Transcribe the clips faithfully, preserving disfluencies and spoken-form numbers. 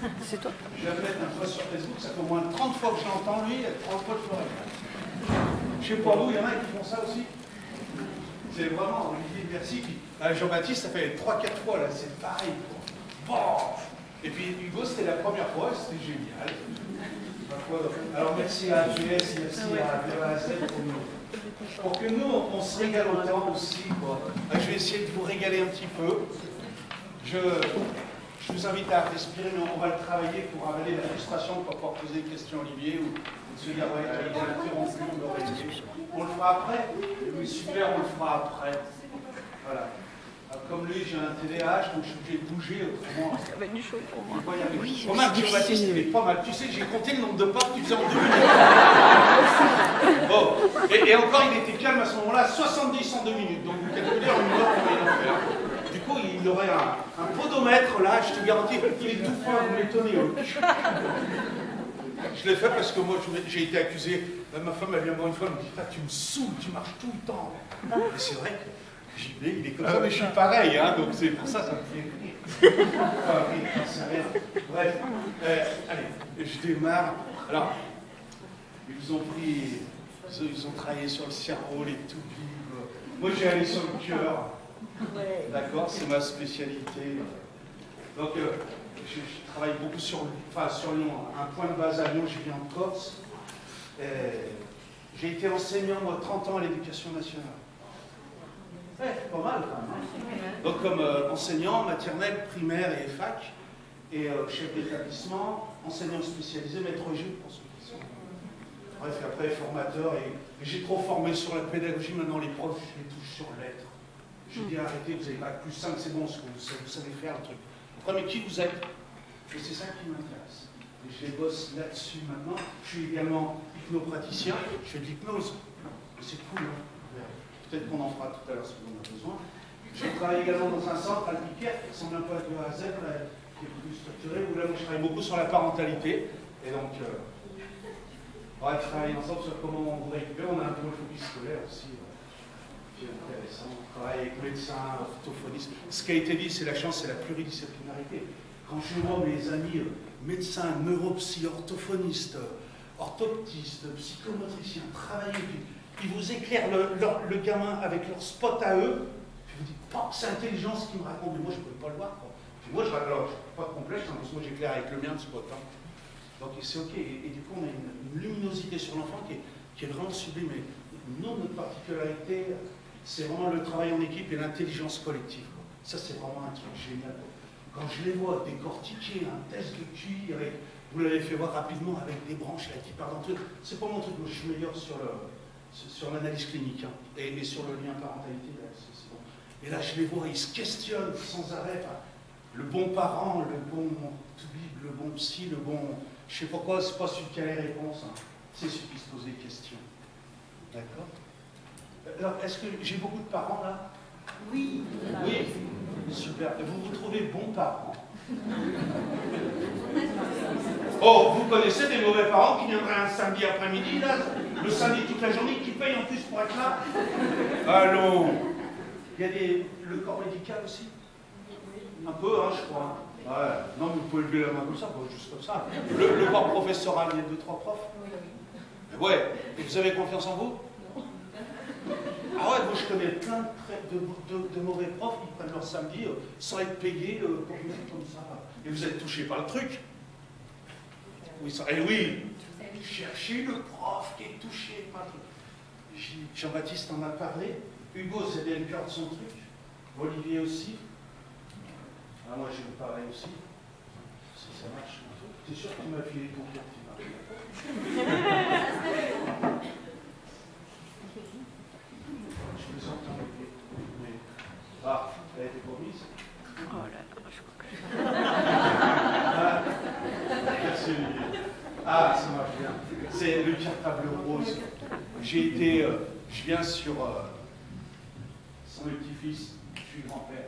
C'est toi? Je vais mettre un post sur Facebook, ça fait au moins trente fois que je l'entends, lui, trente fois de forêt. Je sais pas vous, il y en a qui font ça aussi. C'est vraiment Olivier Bercy qui. Ah, Jean-Baptiste, ça fait trois quatre fois, là, c'est pareil. Bon. Et puis Hugo, c'était la première fois, c'était génial. Alors merci à A G S, merci à V A S L pour nous. Pour que nous, on se régale autant aussi, quoi. Je vais essayer de vous régaler un petit peu. Je, je vous invite à respirer, mais on va le travailler pour avaler la frustration de ne pas pouvoir poser des questions à Olivier ou de se dire, ouais, il a interrompu, on l'aurait dit. On le fera après. Oui, super, on le fera après. Voilà. Alors, comme lui, j'ai un T D A H, donc je suis obligé de bouger autrement. Ça va être du chaud pour moi. Oui, Romain, Jean-Baptiste, il est pas mal. Tu sais, j'ai compté le nombre de pas que tu faisais en deux minutes. Bon. Et, et encore, il était calme à ce moment-là, soixante-dix en deux minutes. Donc, vous calculez en une heure, on va y en faire. Du coup, il aurait un, un podomètre, là, je te garantis, il est tout fin, vous m'étonnez. Je l'ai fait parce que moi, j'ai été accusé. Ma femme, elle vient me voir une fois, elle me dit, ah, tu me saoules, tu marches tout le temps. Et c'est vrai que J B, il est comme ça, mais je suis pareil, hein, donc c'est pour ça que ça me fait rire. Enfin, rire, c'est rien. Bref, euh, allez, je démarre. Alors, ils ont pris, ils ont travaillé sur le cerveau, les tout vivres. Moi, j'ai allé sur le cœur. D'accord, c'est ma spécialité. Donc, euh, je, je travaille beaucoup sur, enfin, sur Lyon. Un point de base à Lyon, je vis en Corse. J'ai été enseignant, moi, trente ans à l'éducation nationale. Ouais, pas mal quand même. Donc comme euh, enseignant maternelle, primaire et fac, et euh, chef d'établissement, enseignant spécialisé, maître Jules pour ceux qui sont. Bref, et après formateur, et, et j'ai trop formé sur la pédagogie, maintenant les profs, je les touche sur lettres. J'ai dit arrêtez, vous avez pas plus cinq, c'est bon, ce que vous, vous savez faire le truc. Après, mais qui vous êtes? Et c'est ça qui m'intéresse. Et je les bosse là-dessus maintenant. Je suis également hypnopraticien, je fais de l'hypnose. C'est cool, hein. Peut-être qu'on en fera tout à l'heure si on a besoin. Je travaille également dans un centre à Piquet, qui ressemble un peu à deux A à Z, là, qui est plus structuré, où là, moi, je travaille beaucoup sur la parentalité. Et donc, euh, on va travailler ensemble sur comment on vous récupère. On a un peu le focus scolaire aussi, euh, qui est intéressant. On travaille avec médecins, orthophonistes. Ce qui a été dit, c'est la chance, c'est la pluridisciplinarité. Quand je vois mes amis euh, médecins, neuropsy, orthophonistes, orthoptistes, psychomotriciens, travailler, ils vous éclairent le, leur, le gamin avec leur spot à eux, puis vous dites, oh, c'est intelligent ce qu'ils me racontent, mais moi je ne peux pas le voir. Quoi. Puis moi, je n'ai pas de complexe, hein, parce que moi j'éclaire avec le mien de spot. Hein. Donc c'est ok, et, et du coup on a une, une luminosité sur l'enfant qui, qui est vraiment sublime. Et nous, notre particularité, c'est vraiment le travail en équipe et l'intelligence collective. Quoi. Ça c'est vraiment un truc génial. Quand je les vois décortiquer un test de Q I, avec, vous l'avez fait voir rapidement avec des branches là, qui parlent d'un truc, c'est pas mon truc, moi je suis meilleur sur le... sur l'analyse clinique hein, et, et sur le lien parentalité. Là, c'est, c'est bon. Et là, je les vois, ils se questionnent sans arrêt. Enfin, le bon parent, le bon toubib, le bon psy, le bon... Je sais pas quoi, c'est pas celui qui a les réponses. Hein. C'est celui qui se pose des questions. D'accord? Alors, est-ce que j'ai beaucoup de parents là? Oui. Oui? Super. Et vous vous trouvez bons parents? Oh, vous connaissez des mauvais parents qui viendraient un samedi après-midi, là, le samedi toute la journée, qui payent en plus pour être là? Allô? Il y a des, le corps médical aussi? Un peu, hein, je crois. Ouais. Non, mais vous pouvez lever la main comme ça, pas juste comme ça. Le, le corps professoral, il y a deux, trois profs? Ouais. Et vous avez confiance en vous? Ah ouais, moi je connais plein de, de, de, de mauvais profs qui prennent leur samedi euh, sans être payés euh, pour venir comme ça. Et vous êtes touché par le truc. Oui, ça, et oui, cherchez le prof qui est touché par le truc. Jean-Baptiste en a parlé. Hugo, c'est bien le cœur de son truc. Olivier aussi. Ah, moi, je vais vous parler aussi. Si ça marche. T'es sûr que tu m'as filé ton cœur, tu m'as Je me sens embêté. Mais... Ah, elle a été promise. Oh là là, je crois que... Ah, merci Olivier. Ah, ça marche bien. C'est le cartable rose. J'ai été... Euh, je viens sur... Euh, sans le petit-fils, je suis grand-père.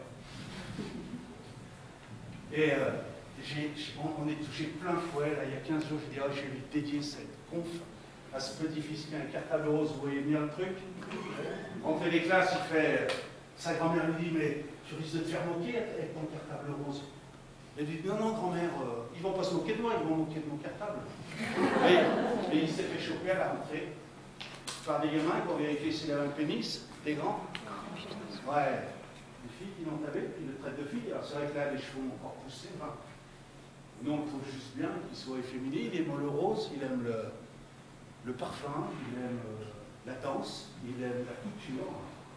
Et euh, j'ai, on, on est touché plein fouet. Là, il y a quinze jours, je dis, oh, je vais lui dédier cette conf à ce petit-fils qui a un cartable rose. Vous voyez bien le truc? On fait des classes, il fait... Sa grand-mère lui dit, mais tu risques de te faire moquer avec ton cartable rose. Elle dit, non, non, grand-mère, euh, ils vont pas se moquer de moi, ils vont moquer de mon cartable. Et, et il s'est fait choper à la rentrée par des gamins pour vérifier s'il avait un pénis, des grands. Ouais, des filles qui l'ont tapé, puis le traite de filles. Alors c'est vrai que là, les cheveux ont encore poussé. Enfin, nous, on le trouve juste bien qu'il soit efféminé. Il aime le rose, il aime le, le parfum, il aime euh, la danse, il aime la couture.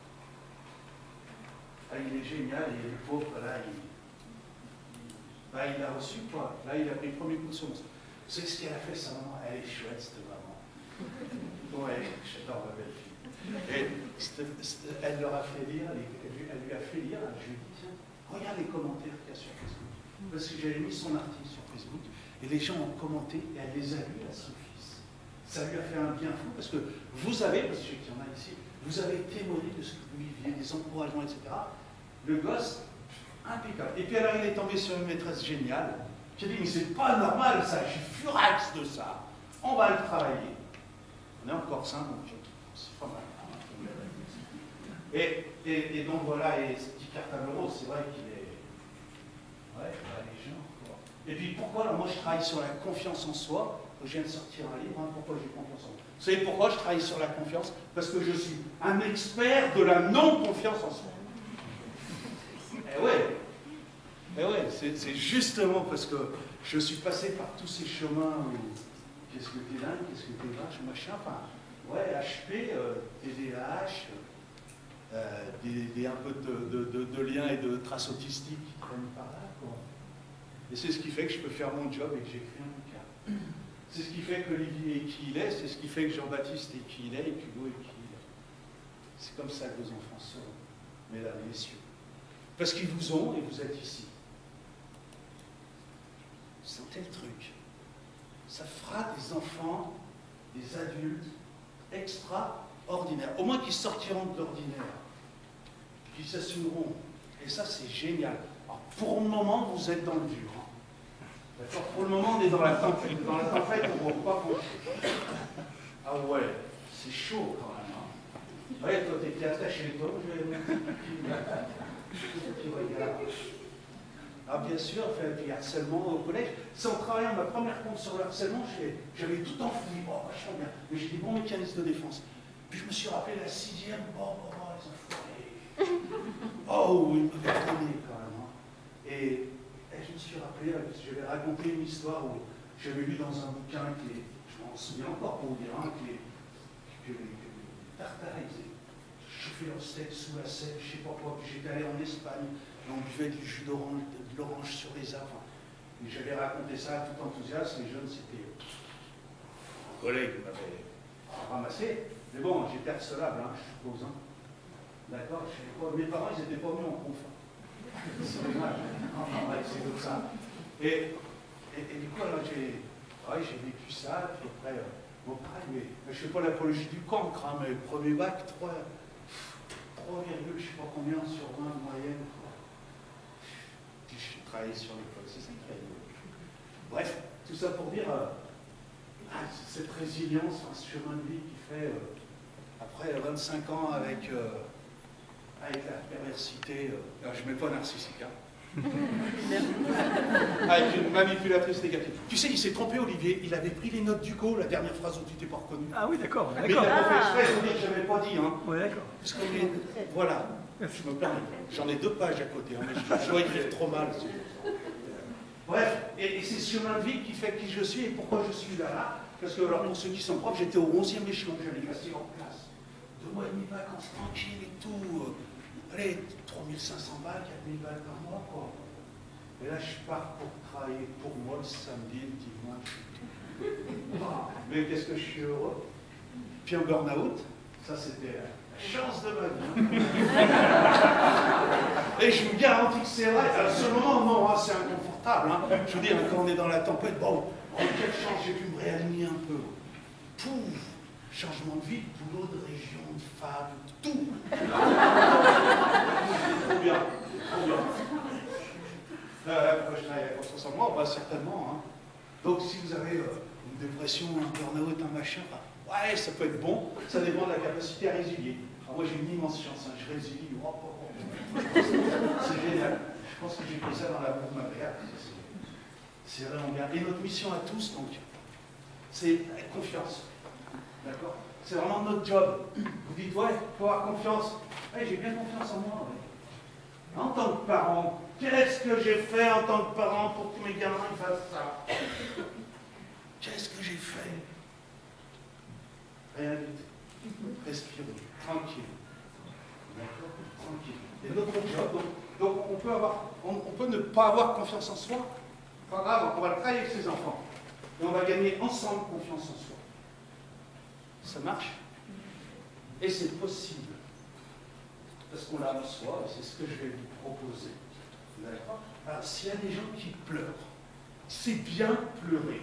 Ah, il est génial, et le pauvre, là, il, bah, il a reçu quoi. Là, il a pris le premier coup de semonce. Vous savez ce qu'elle a fait, sa maman? Elle est chouette, cette maman. Ouais, j'adore ma belle-fille. Et elle leur a fait lire, elle lui a fait lire, je lui ai dit, tiens, regarde les commentaires qu'il y a sur Facebook. Parce que j'avais mis son article sur Facebook, et les gens ont commenté, et elle les a lus à son fils. Ça lui a fait un bien fou, parce que vous avez, parce que je sais qu'il y en a ici, vous avez témoigné de ce que vous viviez, des encouragements, et cetera. Le gosse, impeccable. Et puis alors, il est tombé sur une maîtresse géniale, qui a dit, mais c'est pas normal ça, je suis furax de ça. On va le travailler. On est encore sain, donc c'est pas mal. Et, et, et donc voilà, et ce petit cartable rose, c'est vrai qu'il est... Ouais, bah, les gens, quoi. Et puis pourquoi, alors moi je travaille sur la confiance en soi. Je viens de sortir un livre, hein, pourquoi j'ai confiance en moi. Vous savez pourquoi je travaille sur la confiance? Parce que je suis un expert de la non-confiance en soi. Eh ouais, eh ouais, c'est justement parce que je suis passé par tous ces chemins où qu'est-ce que t'es dingue, qu'est-ce que t'es vache, machin, enfin, ouais, H P, euh, T D A H, euh, des, des, un peu de, de, de, de liens et de traces autistiques qui prennent par là, quoi. Et c'est ce qui fait que je peux faire mon job et que j'écris un bouquin. C'est ce qui fait que Olivier est qui il est, c'est ce qui fait que Jean-Baptiste est qui il est et qu'Hugo est qui il est. C'est comme ça que vos enfants seront, mesdames et messieurs. Parce qu'ils vous ont et vous êtes ici. Vous sentez le truc? Ça fera des enfants, des adultes extraordinaires. Au moins qu'ils sortiront de l'ordinaire, qu'ils s'assumeront. Et ça, c'est génial. Alors, pour le moment, vous êtes dans le dur. Hein. D'accord? Pour le moment, on est dans la tempête. Dans la tempête, on ne voit pas pencher. Ah ouais, c'est chaud quand même. Hein. Ouais, toi, t'es attaché, toi, je vais... Ah bien sûr, fait du harcèlement au collège. C'est en travaillant ma première compte sur le harcèlement, j'avais tout enfoui. Oh, vachement bien. Mais j'ai des bons mécanismes de défense. Puis je me suis rappelé la sixième. Oh, oh, oh, les enfoirés. Oh, ils m'avaient donné quand même. Hein. Et, et je me suis rappelé, parce que j'avais raconté une histoire où j'avais lu dans un bouquin que les, je m'en souviens encore pour vous dire, hein, que les, que les, que les Tartares, ils chauffaient leur steak sous la selle, je sais pas quoi. Puis j'étais allé en Espagne. On buvait du jus d'orange, de l'orange sur les arbres. Et j'avais raconté ça tout enthousiasme, les jeunes, c'était... Un collègue m'avait ramassé. Mais bon, j'étais harcelable, hein, je suppose. Hein. D'accord, je sais pas. Mes parents, ils n'étaient pas venus en conf. C'est dommage. Enfin, ouais, c'est comme ça. Et, et, et du coup, alors, j'ai ouais, vécu ça. Puis après, euh, bon, pareil, mais, mais je ne fais pas l'apologie du cancre, hein, mais premier bac, trois, trois, je ne sais pas combien sur vingt de moyenne. Je travaille sur l'école, c'est ça qui a eu. Bref, tout ça pour dire euh, ah, cette résilience, hein, ce chemin de vie qui fait, euh, après vingt-cinq ans avec, euh, avec la perversité, euh, alors je ne mets pas narcissique, hein, avec une manipulatrice négative. Tu sais, il s'est trompé, Olivier, il avait pris les notes du co, la dernière phrase où tu t'es pas reconnu. Ah oui, d'accord. Mais il a pas fait exprès, je veux dire que je n'avais pas dit. Hein. Oui, d'accord. Parce que, les... voilà. Je me permets. J'en ai deux pages à côté, hein, mais je, je dois écrire trop mal. Bref, et, et c'est ce chemin de vie qui fait qui je suis et pourquoi je suis là. là. Parce que, alors, pour ceux qui sont profs, j'étais au onzième échelon, j'avais passé en classe. Deux mois et demi de vacances tranquilles et tout. Allez, trois mille cinq cents balles, quatre mille balles par mois, quoi. Et là, je pars pour travailler pour moi le samedi, le dimanche. Mais qu'est-ce que je suis heureux. Puis un burn-out, ça c'était... chance de ma vie. Et je vous garantis que c'est vrai. À ce moment, non, hein, c'est inconfortable. Hein. Je vous dis, hein, quand on est dans la tempête, bon, oh, quelle chance, j'ai pu me réaligner un peu. Pouf, changement de vie, boulot, de région, de femme, tout. Trop bien, trop bien. Euh, je travaille à confiance en moi, bah, certainement. Hein. Donc, si vous avez euh, une dépression, un burn-out, un machin, bah, ouais, ça peut être bon, ça dépend de la capacité à résilier. Alors moi j'ai une immense chance, hein. Je résilie, oh, oh, oh. C'est génial. Je pense que j'ai fait ça dans la boue de ma mère. C'est vraiment bien. Et notre mission à tous, donc, c'est confiance. D'accord? C'est vraiment notre job. Vous dites, ouais, il faut avoir confiance. Ouais, j'ai bien confiance en moi. Ouais. En tant que parent, qu'est-ce que j'ai fait en tant que parent pour que mes gamins fassent ça? Qu'est-ce que j'ai fait? Rien du tout. Respirez, tranquille. D'accord? Tranquille. Et notre job, donc, donc on, peut avoir, on, on peut ne pas avoir confiance en soi. Pas grave, on va le travailler avec ses enfants. Et on va gagner ensemble confiance en soi. Ça marche? Et c'est possible. Parce qu'on l'a en soi, et c'est ce que je vais vous proposer. D'accord? Alors, s'il y a des gens qui pleurent, c'est bien pleurer.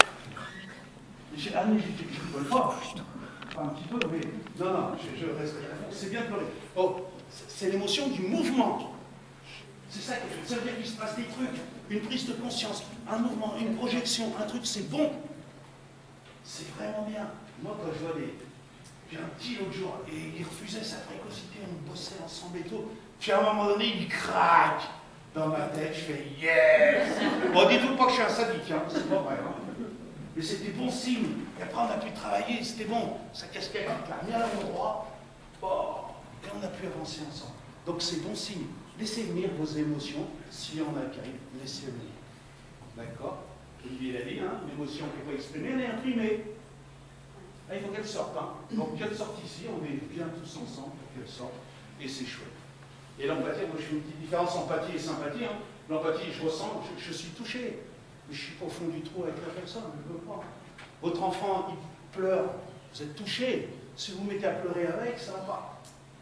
Ah, mais je ne peux pas. Enfin, un petit peu, mais. Non, non, je, je reste à fond. C'est bien pleurer. Oh, c'est l'émotion du mouvement. C'est ça qui fait. Ça veut dire qu'il se passe des trucs. Une prise de conscience, un mouvement, une projection, un truc, c'est bon. C'est vraiment bien. Moi, quand je vois des. J'ai un petit l'autre jour, et il refusait sa précocité, on bossait ensemble et tout. Puis à un moment donné, il craque. Dans ma tête, je fais yes! Bon, dites-vous pas que je suis un sadique, hein. C'est pas vrai, hein. Mais c'était bon signe. Et après, on a pu travailler, c'était bon. Sa casquette, il l'a mis à l'endroit. Bon, et on a pu avancer ensemble. Donc c'est bon signe. Laissez venir vos émotions, s'il y en a qui arrivent, laissez venir. D'accord? Olivier l'a dit, hein, une émotion qui n'est pas exprimée, elle est imprimée. Là, il faut qu'elle sorte. Hein. Donc qu'elle sorte ici, on est bien tous ensemble pour qu'elle sorte, et c'est chouette. Et l'empathie, moi je fais une petite différence empathie et sympathie. Hein. L'empathie, je ressens, je, je suis touché. Mais je suis pas au fond du trou avec la personne, je ne veux pas. Votre enfant, il pleure, vous êtes touché. Si vous vous mettez à pleurer avec, ça ne va pas.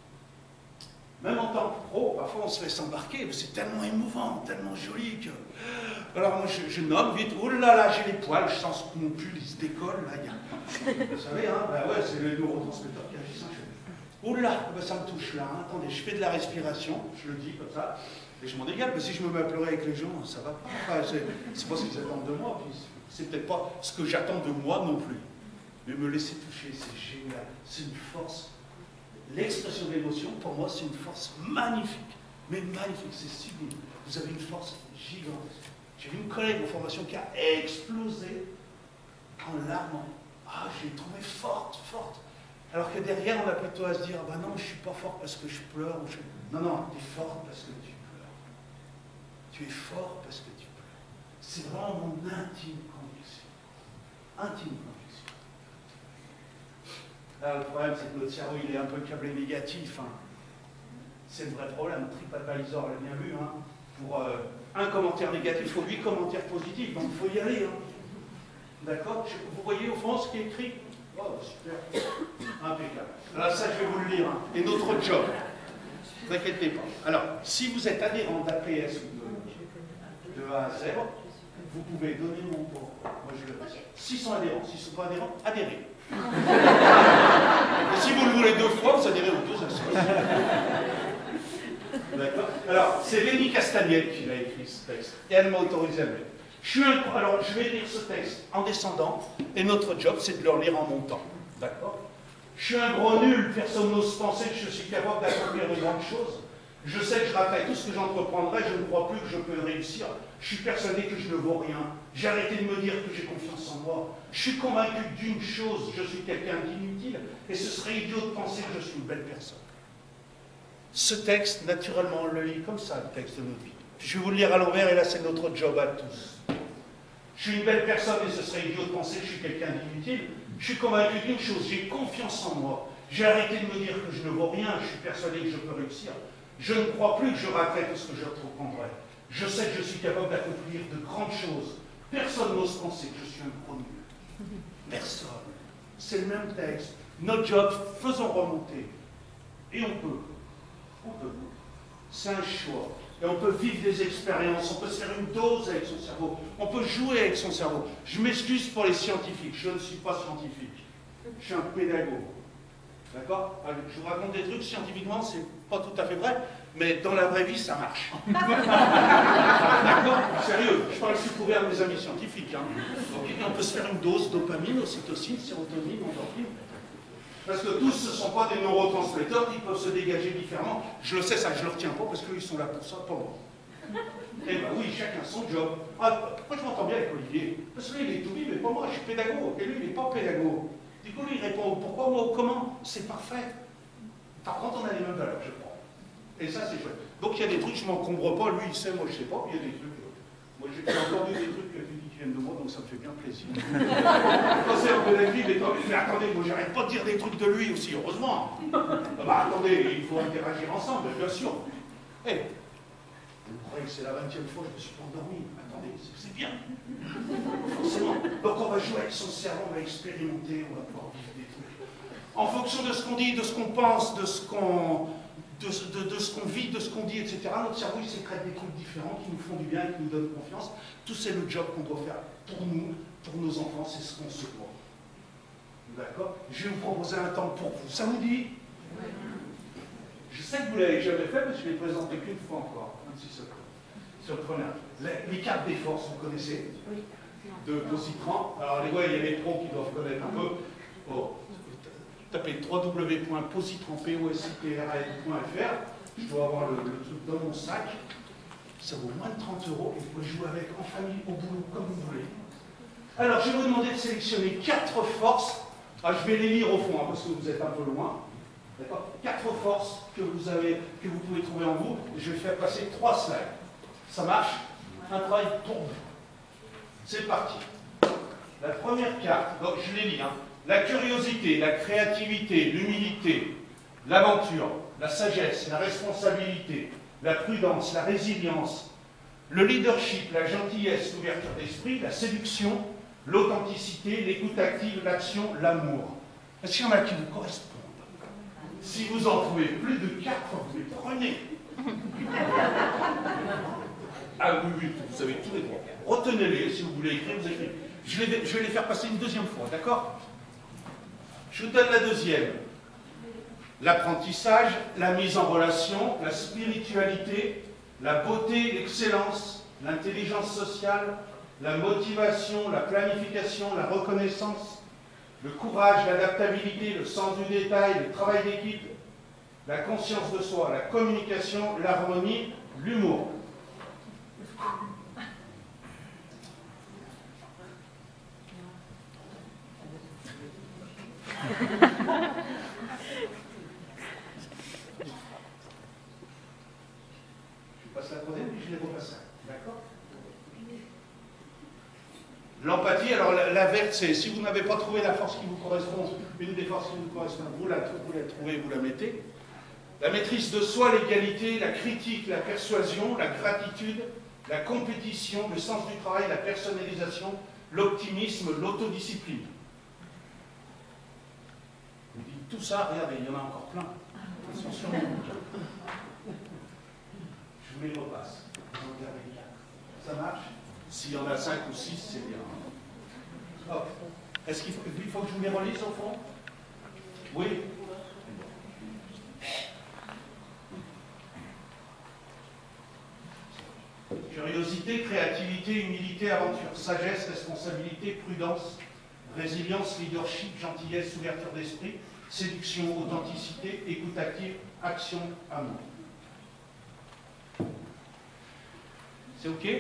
Même en tant que pro, parfois on se laisse embarquer, c'est tellement émouvant, tellement joli que... Alors moi je, je nomme vite, oh là là, j'ai les poils, je sens que mon pull il se décolle, là, il y a... Vous savez, hein, ben ouais, c'est le neurotransmetteur qui agit ça. Oh là, ben ça me touche là, hein. Attendez, je fais de la respiration, je le dis comme ça, et je m'en dégage, mais si je me mets à pleurer avec les gens, ça va pas. Enfin, c'est pas ce qu'ils attendent de moi, puis c'est peut-être pas ce que j'attends de moi non plus. Mais me laisser toucher, c'est génial, c'est une force. L'expression de l'émotion, pour moi, c'est une force magnifique. Mais magnifique, c'est sublime. Vous avez une force gigantesque. J'ai vu une collègue en formation qui a explosé en larmes. Ah, je l'ai trouvée forte, forte. Alors que derrière, on a plutôt à se dire, bah non, je ne suis pas fort parce que je pleure. Ou je... Non, non, tu es fort parce que tu pleures. Tu es fort parce que tu pleures. C'est vraiment mon intime conviction. Intime conviction. Là, le problème, c'est que notre cerveau, il est un peu câblé négatif. Hein. C'est le vrai problème. TripAdvisor l'a bien vu. Hein. Pour euh, un commentaire négatif, il faut huit commentaires positifs. Donc, il faut y aller. Hein. D'accord? Vous voyez au fond ce qui est écrit? Oh, super. Impeccable. Alors, ça, je vais vous le lire. Hein. Et notre job. Ne vous inquiétez pas. Alors, si vous êtes adhérent d'A P S ou de, de A à Z, vous pouvez donner mon pour. Moi, je le fais. S'ils sont adhérents, s'ils ne sont pas adhérents, adhérez. Et si vous le voulez deux fois, vous adhérez aux deux associations. D'accord? Alors, c'est Lénie Castagnette qui l'a écrit ce texte. Et elle m'a autorisé à le lire. Je suis un... Alors, je vais lire ce texte en descendant. Et notre job, c'est de le lire en montant. D'accord? Je suis un gros nul. Personne n'ose penser que je suis capable d'accomplir de grandes choses. Je sais que je raterai tout ce que j'entreprendrai. Je ne crois plus que je peux réussir. Je suis persuadé que je ne vaux rien. J'ai arrêté de me dire que j'ai confiance en moi. Je suis convaincu d'une chose, je suis quelqu'un d'inutile, et ce serait idiot de penser que je suis une belle personne. Ce texte, naturellement, on le lit comme ça, le texte de notre vie. Je vais vous le lire à l'envers, et là, c'est notre job à tous. Je suis une belle personne, et ce serait idiot de penser que je suis quelqu'un d'inutile. Je suis convaincu d'une chose, j'ai confiance en moi. J'ai arrêté de me dire que je ne vaux rien, je suis persuadé que je peux réussir. Je ne crois plus que je raterai tout ce que je entreprendrai. Je sais que je suis capable d'accomplir de grandes choses. Personne n'ose penser que je suis un gros nul. Personne. C'est le même texte. Notre job, faisons remonter. Et on peut. On peut. C'est un choix. Et on peut vivre des expériences. On peut se faire une dose avec son cerveau. On peut jouer avec son cerveau. Je m'excuse pour les scientifiques. Je ne suis pas scientifique. Je suis un pédagogue. D'accord? Je vous raconte des trucs, scientifiquement, c'est pas tout à fait vrai, mais dans la vraie vie, ça marche. D'accord? Sérieux, je parle sous couvert de mes amis scientifiques. Hein. Donc, on peut se faire une dose dopamine, ocytocine, sérotonine, endorphine. Parce que tous, ce ne sont pas des neurotransmetteurs qui peuvent se dégager différemment. Je le sais, ça, je ne le retiens pas, parce qu'ils sont là pour ça, pas moi. Eh bien oui, chacun son job. Ah, moi je m'entends bien avec Olivier, parce que lui il est tout libre, mais pas moi, je suis pédago, et lui il n'est pas pédago. Du coup lui il répond pourquoi, moi, comment, c'est parfait. Par contre on a les mêmes valeurs, je crois. Et ça c'est chouette. Donc il y a des trucs, je ne m'encombre pas, lui il sait, moi je ne sais pas, puis il y a des trucs. Moi j'ai entendu des trucs que tu dis qui viennent de moi, donc ça me fait bien plaisir. Quand c'est un peu d'actif, mais attendez, moi j'arrête pas de dire des trucs de lui aussi, heureusement. Ah bah attendez, il faut interagir ensemble, bien sûr. Eh, hey, vous croyez que c'est la vingtième fois que je me suis pas endormi? Attendez, c'est bien. Forcément. Donc on va jouer avec son cerveau, on va expérimenter, on va pouvoir vivre des trucs. En fonction de ce qu'on dit, de ce qu'on pense, de ce qu'on de, de, de ce qu'on vit, de ce qu'on dit, et cetera. Notre cerveau, il sécrète des trucs différents qui nous font du bien et qui nous donnent confiance. Tout c'est le job qu'on doit faire pour nous, pour nos enfants, c'est ce qu'on se doit. D'accord? Je vais vous proposer un temps pour vous. Ça vous dit? Je sais que vous ne l'avez jamais fait, mais je ne l'ai présenté qu'une fois encore. Un petit second. Sur le preneur. Les, les cartes des forces, vous connaissez? Oui. De Positran. Alors, les, ouais, il y a les pros qui doivent connaître un peu. Oh. Tapez w w w point positran point f r. Je dois avoir le, le truc dans mon sac. Ça vaut moins de trente euros et vous pouvez jouer avec en famille, au boulot, comme vous voulez. Alors, je vais vous demander de sélectionner quatre forces. Ah, je vais les lire au fond, hein, parce que vous êtes un peu loin. D'accord? Quatre forces que vous, avez, que vous pouvez trouver en vous. Je vais faire passer trois slides. Ça marche? Un travail pour vous. C'est parti. La première carte, donc je les lis, hein. La curiosité, la créativité, l'humilité, l'aventure, la sagesse, la responsabilité, la prudence, la résilience, le leadership, la gentillesse, l'ouverture d'esprit, la séduction, l'authenticité, l'écoute active, l'action, l'amour. Est-ce qu'il y en a qui vous correspondent? Si vous en trouvez plus de quatre, vous les prenez. Ah oui, oui, vous avez tous les droits. Retenez-les, si vous voulez écrire, vous écrivez. Je vais, je vais les faire passer une deuxième fois, d'accord? Je vous donne la deuxième. L'apprentissage, la mise en relation, la spiritualité, la beauté, l'excellence, l'intelligence sociale, la motivation, la planification, la reconnaissance, le courage, l'adaptabilité, le sens du détail, le travail d'équipe, la conscience de soi, la communication, l'harmonie, l'humour. Je passe la troisième, puis je les repasse. D'accord? L'empathie, alors la, la verte, c'est si vous n'avez pas trouvé la force qui vous correspond, une des forces qui vous correspond, vous la, vous la trouvez, vous la mettez. La maîtrise de soi, l'égalité, la critique, la persuasion, la gratitude, la compétition, le sens du travail, la personnalisation, l'optimisme, l'autodiscipline. Vous dites tout ça, regardez, il y en a encore plein. Ils sont sur mon bouquin. Je vous les repasse. Ça marche? S'il y en a cinq ou six, c'est bien. Oh. Est-ce qu'il faut, il faut que je vous les relise au fond? Oui. Curiosité, créativité, humilité, aventure, sagesse, responsabilité, prudence, résilience, leadership, gentillesse, ouverture d'esprit, séduction, authenticité, écoute active, action, amour. C'est OK?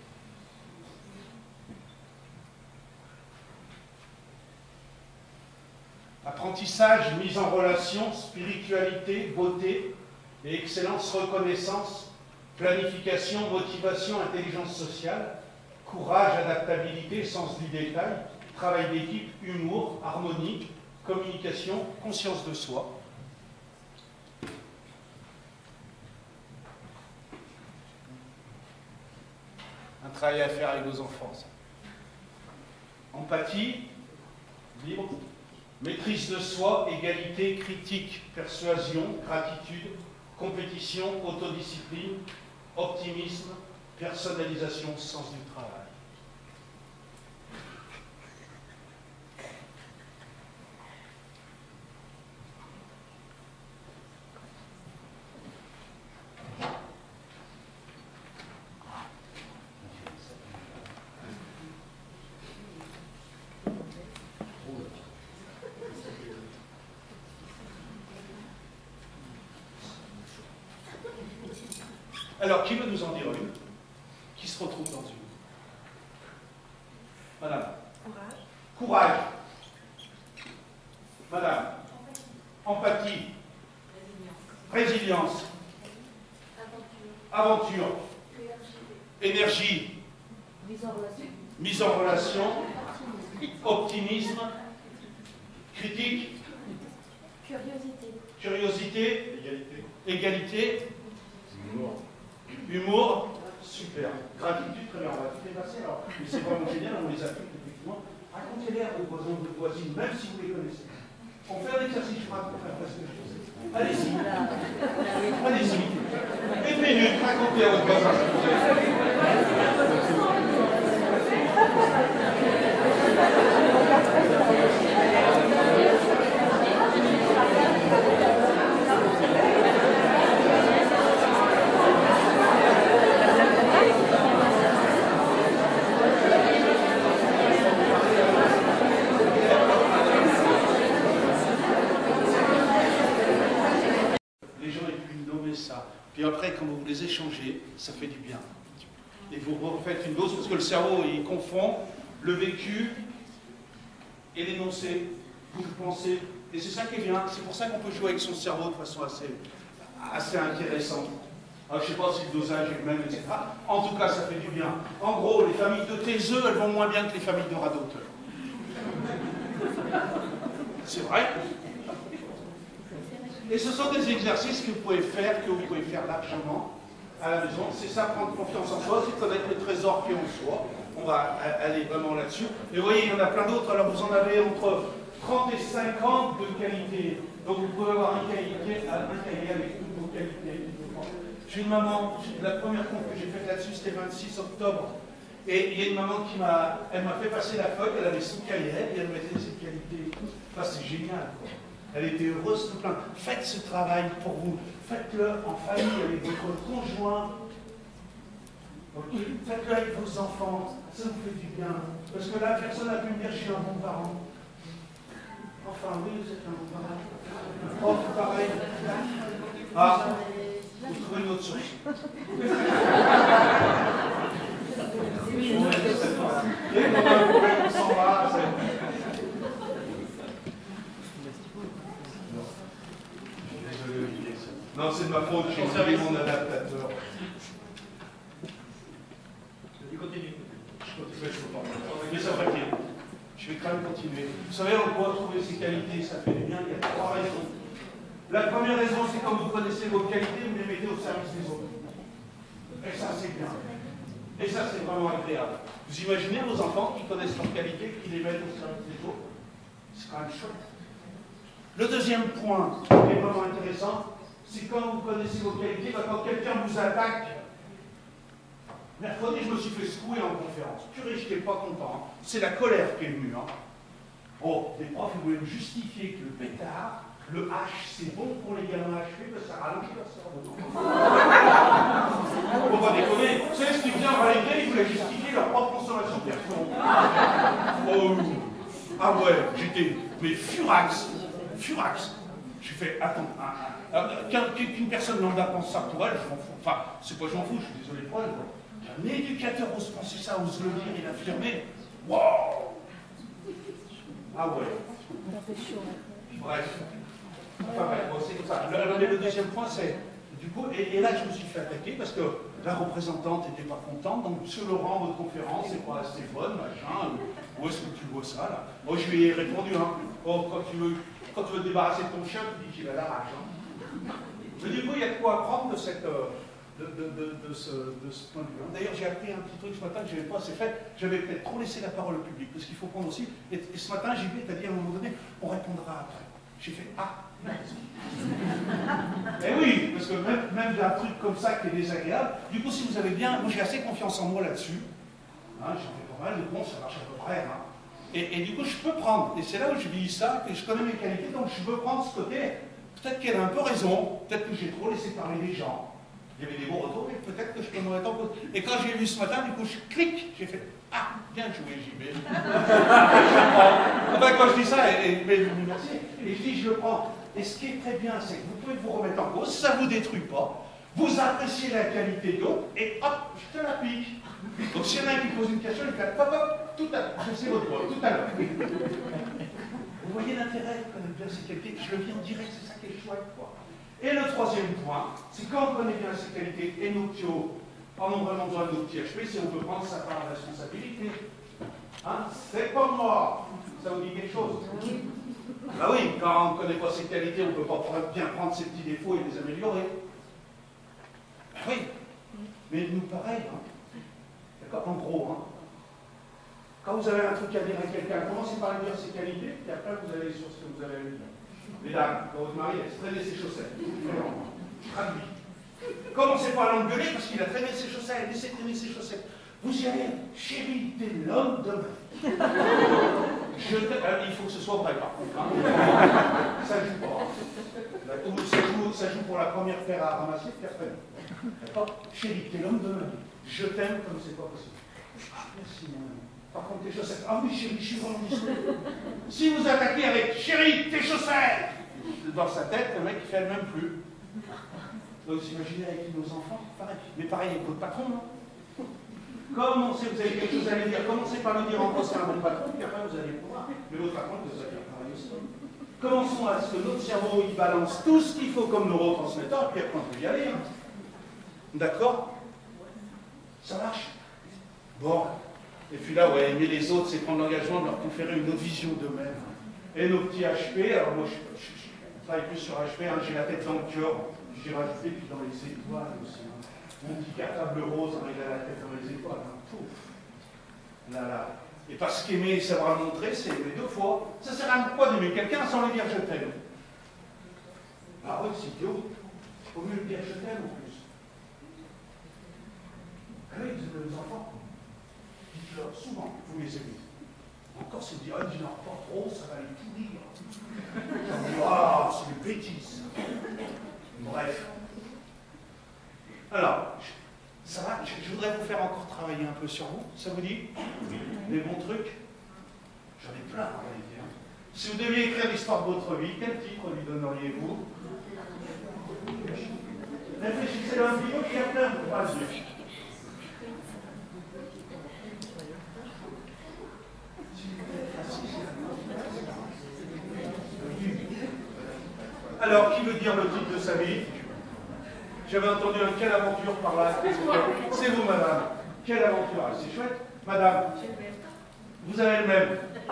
Apprentissage, mise en relation, spiritualité, beauté et excellence, reconnaissance, planification, motivation, intelligence sociale, courage, adaptabilité, sens du détail, travail d'équipe, humour, harmonie, communication, conscience de soi. Un travail à faire avec vos enfants. Ça. Empathie, libre. Maîtrise de soi, égalité, critique, persuasion, gratitude, compétition, autodiscipline, optimisme, personnalisation, sens du travail. Alors, qui veut nous en dire une? se retrouvent dans une. Madame. Courage. Courage. Madame. Empathie. Résilience. Résilience. Aventure. Aventure. Créativité. Énergie. Mise en relation. Mise en relation. Optimisme. Critique. Curiosité. Curiosité. Égalité. Égalité. Humour. Humour. Super. Gratitude, très bien. On va tout dépasser alors. Mais c'est vraiment génial, on les applique effectivement. Racontez-les à vos voisins, vos voisines, même si vous les connaissez. On fait un exercice, je raconte faire presque quelque chose. Allez-y. Allez-y. Une minute, racontez à votre voisin. Les gens aient pu nommer ça. Puis après, quand vous les échangez, ça fait du bien. Et vous refaites une dose, parce que le cerveau, il confond le vécu et l'énoncé. Vous le pensez. Et c'est ça qui est bien. C'est pour ça qu'on peut jouer avec son cerveau de façon assez, assez intéressante. Alors, je ne sais pas si le dosage est le même, et cetera. En tout cas, ça fait du bien. En gros, les familles de taiseux, elles vont moins bien que les familles de radoteurs. C'est vrai. Et ce sont des exercices que vous pouvez faire, que vous pouvez faire largement à la maison. C'est ça, prendre confiance en soi, c'est connaître le trésor qui est en soi. On va aller vraiment là-dessus. Et vous voyez, il y en a plein d'autres. Alors vous en avez entre trente et cinquante de qualité. Donc vous pouvez avoir un cahier, un cahier avec toutes vos qualités. J'ai une maman, la première conf que j'ai faite là-dessus, c'était le vingt-six octobre. Et il y a une maman qui m'a, elle m'a fait passer la feuille, elle avait son cahier, et elle mettait ses qualités et tout. Enfin, c'est génial, quoi. Elle était heureuse tout plein. Faites ce travail pour vous. Faites-le en famille avec votre conjoint. Okay. Faites-le avec vos enfants. Ça vous fait du bien. Parce que là, personne n'a pu me dire je suis un bon parent. Enfin, oui, vous êtes un bon parent. Oh, pareil. Ah, vous trouvez une autre source. On s'en va. Non, c'est de ma faute, j'ai servi mon adaptateur. Il continue. Je continue, je peux pas. Mais ça va bien. Je vais quand même continuer. Vous savez, on peut trouver ses qualités, ça fait du bien, il y a trois raisons. La première raison, c'est quand vous connaissez vos qualités, vous les mettez au service des autres. Et ça, c'est bien. Et ça, c'est vraiment agréable. Vous imaginez vos enfants qui connaissent leurs qualités, qui les mettent au service des autres? C'est quand même chouette. Le deuxième point qui est vraiment intéressant, c'est quand vous connaissez vos qualités, bah, quand quelqu'un vous attaque. Mercredi, je me suis fait secouer en conférence. Purée, je n'étais pas content. C'est la colère qui est venue. Hein. Oh, les profs voulaient me justifier que le pétard, le H, c'est bon pour les gamins H P, parce que ça ralentit leur cerveau. On va déconner. Vous savez ce qui vient en réalité, ils voulaient justifier leur propre consommation perso. Oh, ah ouais, j'étais, mais furax, furax. J'ai fait, attends, qu'une personne lambda pense ça pour elle, je m'en fous. Enfin, c'est pas je m'en fous, je suis désolé pour elle. Un éducateur ose penser ça, ose le dire et l'affirmer. Waouh! Ah ouais. Bref. Enfin bref, bon, c'est comme ça. Le, le deuxième point, c'est, du coup, et, et là je me suis fait attaquer parce que la représentante n'était pas contente. Donc, monsieur Laurent, votre conférence n'est pas assez bonne, machin. Où est-ce que tu vois ça, là? Moi, je lui ai répondu, hein. Oh, quand tu veux. Quand tu veux te débarrasser de ton chien, tu dis qu'il a la rage. Hein. Mais du coup, il y a de quoi apprendre de, cette, de, de, de, de, ce, de ce point de vue. D'ailleurs, j'ai appris un petit truc ce matin que je n'avais pas assez fait. J'avais peut-être trop laissé la parole au public, parce qu'il faut prendre aussi. Et, et ce matin, j'ai vu, tu as dit à un moment donné, on répondra après. J'ai fait ah. Eh oui, parce que même, même d'un truc comme ça qui est désagréable, du coup, si vous avez bien. Moi, j'ai assez confiance en moi là-dessus. Hein, j'en fais pas mal de bon, ça marche à peu près. Hein. Et, et du coup, je peux prendre, et c'est là où je vis ça, que je connais mes qualités, donc je peux prendre ce côté. Peut-être qu'elle a un peu raison, peut-être que j'ai trop laissé parler les gens. Il y avait des bons retours, mais peut-être que je peux me remettre en cause. Et quand j'ai vu ce matin, du coup, je clique, j'ai fait ah, bien joué, J B. Enfin, quand je dis ça, et, et, et, merci, et je dis je le prends. Et ce qui est très bien, c'est que vous pouvez vous remettre en cause, ça ne vous détruit pas. Vous appréciez la qualité de l'autre et hop, je te la pique. Donc s'il y en a un qui pose une question, il fait hop, hop, tout à l'heure. Je sais votre voix, tout à l'heure. Vous voyez l'intérêt de connaître bien ses qualités. Je le vis en direct, c'est ça qui est chouette, quoi. Et le troisième point, c'est quand on connaît bien ses qualités et nos P O en ont vraiment besoin de nos petits H P, c'est on peut prendre sa part de responsabilité. Hein? C'est comme moi. Ça vous dit quelque chose? Bah oui, quand on ne connaît pas ses qualités, on ne peut pas bien prendre ses petits défauts et les améliorer. Bah oui. Mais nous, pareil. Hein? D'accord? En gros, hein? Quand vous avez un truc à dire à quelqu'un, commencez par lui dire ses qualités, puis après vous allez sur ce que vous avez à lui dire. Mesdames, quand votre mari laisse traîner ses chaussettes, traduit. Commencez pas à l'engueuler parce qu'il a traîné ses chaussettes, laissez traîner ses chaussettes. Vous y allez, chérie, t'es l'homme de ma vie. Je euh, il faut que ce soit vrai par contre. Hein. Ça joue pas. Ou ça joue, ça joue pour la première paire à ramasser, puis après. D'accord? Chérie, t'es l'homme de ma vie. Je t'aime comme c'est pas possible. Ah, merci mon ami. Par contre, tes chaussettes. Ah oui, chérie, je suis vraiment désolé. Si vous attaquez avec chérie, tes chaussettes, dans sa tête, le mec il fait le même plus. Donc vous imaginez avec nos enfants, pareil. Mais pareil avec votre patron, non? Commencez, vous avez quelque chose à lui dire, commencez par lui dire en gros c'est un bon patron, puis après vous allez pouvoir. Mais votre patron, vous allez dire pareil aussi. Commençons à ce que notre cerveau il balance tout ce qu'il faut comme neurotransmetteur, puis après on peut y aller. Hein. D'accord? Ça marche? Bon. Et puis là, ouais, aimer les autres, c'est prendre l'engagement de leur conférer une autre vision d'eux-mêmes. Et nos petits H P, alors moi je, je, je, je travaille plus sur H P, hein, j'ai la tête dans le cœur, j'ai rajouté puis dans les étoiles aussi. Hein. Mon petit cartable rose, hein, il a la tête dans les étoiles. Hein. Pouf. Là, là. Et parce qu'aimer et savoir montrer, c'est aimer deux fois. Ça sert à quoi d'aimer quelqu'un sans lui dire je t'aime? Ah oui, c'est idiot. Il faut mieux lui dire je t'aime en plus. Ah oui, vous avez les enfants. Dites-leur souvent, vous les aimez. Encore, c'est dire, ah, dis-leur pas trop, ça va les pourrir. Ah, c'est des bêtises. Bref. Alors, ça va, je, je voudrais vous faire encore travailler un peu sur vous. Ça vous dit? Des bons trucs? J'en ai plein en réalité. Hein. Si vous deviez écrire l'histoire de votre vie, quel titre lui donneriez-vous? Réfléchissez un petit peu, puis après, vous passez. Alors, qui veut dire le titre de sa vie? J'avais entendu un quelle aventure par là. C'est vous, madame. Quelle aventure? Ah, c'est chouette. Madame, vous avez le même.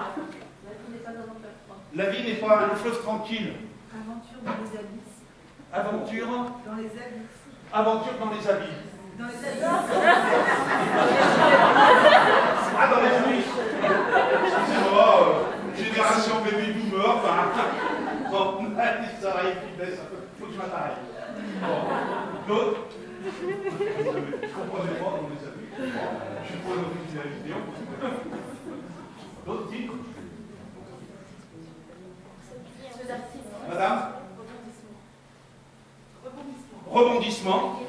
La vie n'est pas un fleuve tranquille. Aventure dans les abysses. Aventure Dans les abysses. Aventure dans les habits. Dans les abysses. Ah, dans les habits. Excusez-moi, euh, génération baby boomer, enfin. Bon, ça arrive, il baisse un peu. Il faut que je m'attaque. Bon. D'autres? Je ne comprenais pas dans les habits. Je suis pour l'origine de la vidéo. D'autres titres? Madame? Rebondissement. Rebondissement.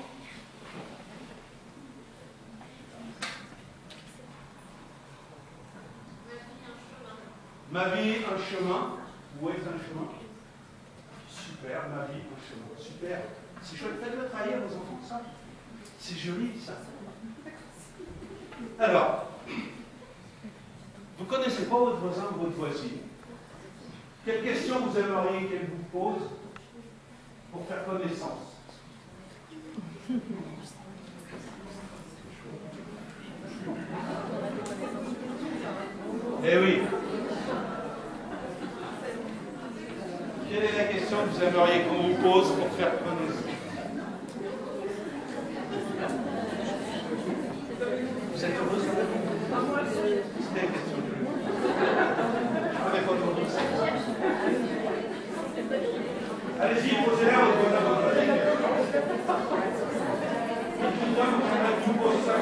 Ma vie, un chemin. Où est un chemin? Super, ma vie, un chemin. Super. C'est chouette. Faites-le travailler à vos enfants, ça. C'est joli, ça. Alors, vous ne connaissez pas votre voisin ou votre voisine. Quelle question vous aimeriez qu'elle vous pose pour faire connaissance? Eh oui. Quelle est la question que vous aimeriez qu'on vous pose pour faire connaissance? Vous êtes heureuse de répondre? C'était la question. Je ne pas entendu ça. Allez-y, posez-la au point de votre avis. Et tout le temps, vous pose ça.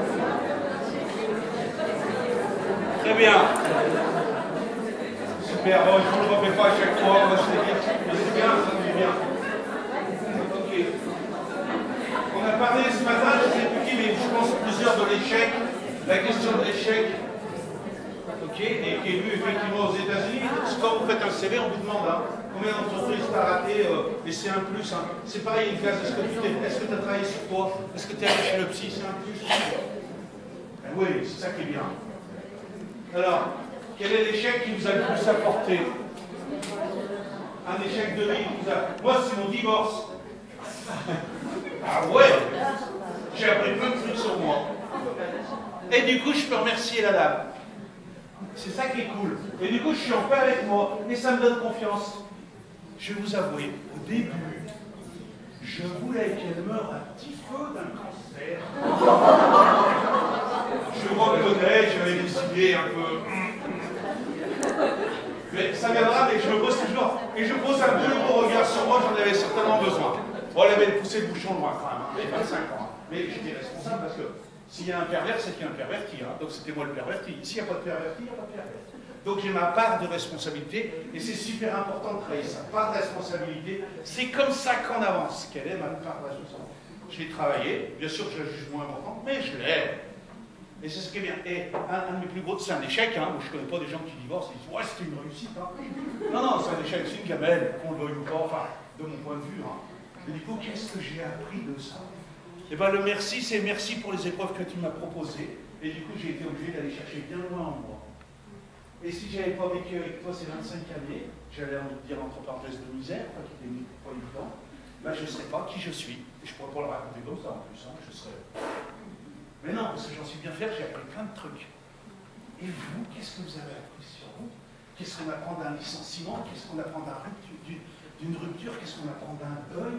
Très bien. Super. super. Oh, je ne le refais pas à chaque fois. C'est bien, c'est bien, c'est bien. Ok. On a parlé ce matin, je sais plus qui, mais je pense plusieurs de l'échec. La question de l'échec. Ok, et qui est vue effectivement aux États-Unis. Quand vous faites un C V, on vous demande hein, combien d'entreprises tu as raté, euh, et c'est un plus. Hein. C'est pareil, une classe, est-ce que tu as travaillé sur toi? Est-ce que tu es allé chez le psy? C'est un plus. Ben oui, c'est ça qui est bien. Alors, quel est l'échec qui vous a le plus apporté? Un échec de vie qui vous a... Moi, c'est mon divorce. Ah ouais, j'ai appris plein de trucs sur moi. Et du coup, je peux remercier la dame. C'est ça qui est cool. Et du coup, je suis en paix avec moi. Et ça me donne confiance. Je vais vous avouer, au début, je voulais qu'elle meure un petit peu d'un cancer. Je reconnais, j'avais des idées un peu... Mais ça viendra, mais je me pose toujours. Et je pose un peu gros regard sur moi, j'en avais certainement besoin. Bon, elle avait poussé le bouchon loin quand même. Elle avait vingt-cinq ans. Mais j'étais responsable parce que s'il y a un pervers, c'est qu'il y a un perverti. Hein. Donc c'était moi le perverti. S'il n'y a pas de perverti, il n'y a pas de perverti. Donc j'ai ma part de responsabilité. Et c'est super important de travailler ça. Part de responsabilité. C'est comme ça qu'on avance. Quelle est ma part de responsabilité? Je l'ai travaillé. Bien sûr que je la juge moins importante, mais je l'ai. Et c'est ce qui est bien. Et un, un de mes plus gros, c'est un échec. Hein. Moi, je ne connais pas des gens qui divorcent et disent ouais, c'était une réussite. Hein. Non, non, c'est un échec. C'est une gamelle, qu'on le veuille ou pas. Enfin, de mon point de vue. Hein. Et du coup, qu'est-ce que j'ai appris de ça? Eh bien, le merci, c'est merci pour les épreuves que tu m'as proposées. Et du coup, j'ai été obligé d'aller chercher bien loin en moi. Et si je n'avais pas vécu avec toi ces vingt-cinq années, j'allais en dire entre parenthèses de misère, qui n'était pas évident, ben, je ne serais pas qui je suis. Et je ne pourrais pas le raconter comme ça en plus. Hein, je serais... Mais non, parce que j'en suis bien fier, j'ai appris plein de trucs. Et vous, qu'est-ce que vous avez appris sur vous? Qu'est-ce qu'on apprend d'un licenciement? Qu'est-ce qu'on apprend d'une rupture? Qu'est-ce qu'on apprend d'un deuil?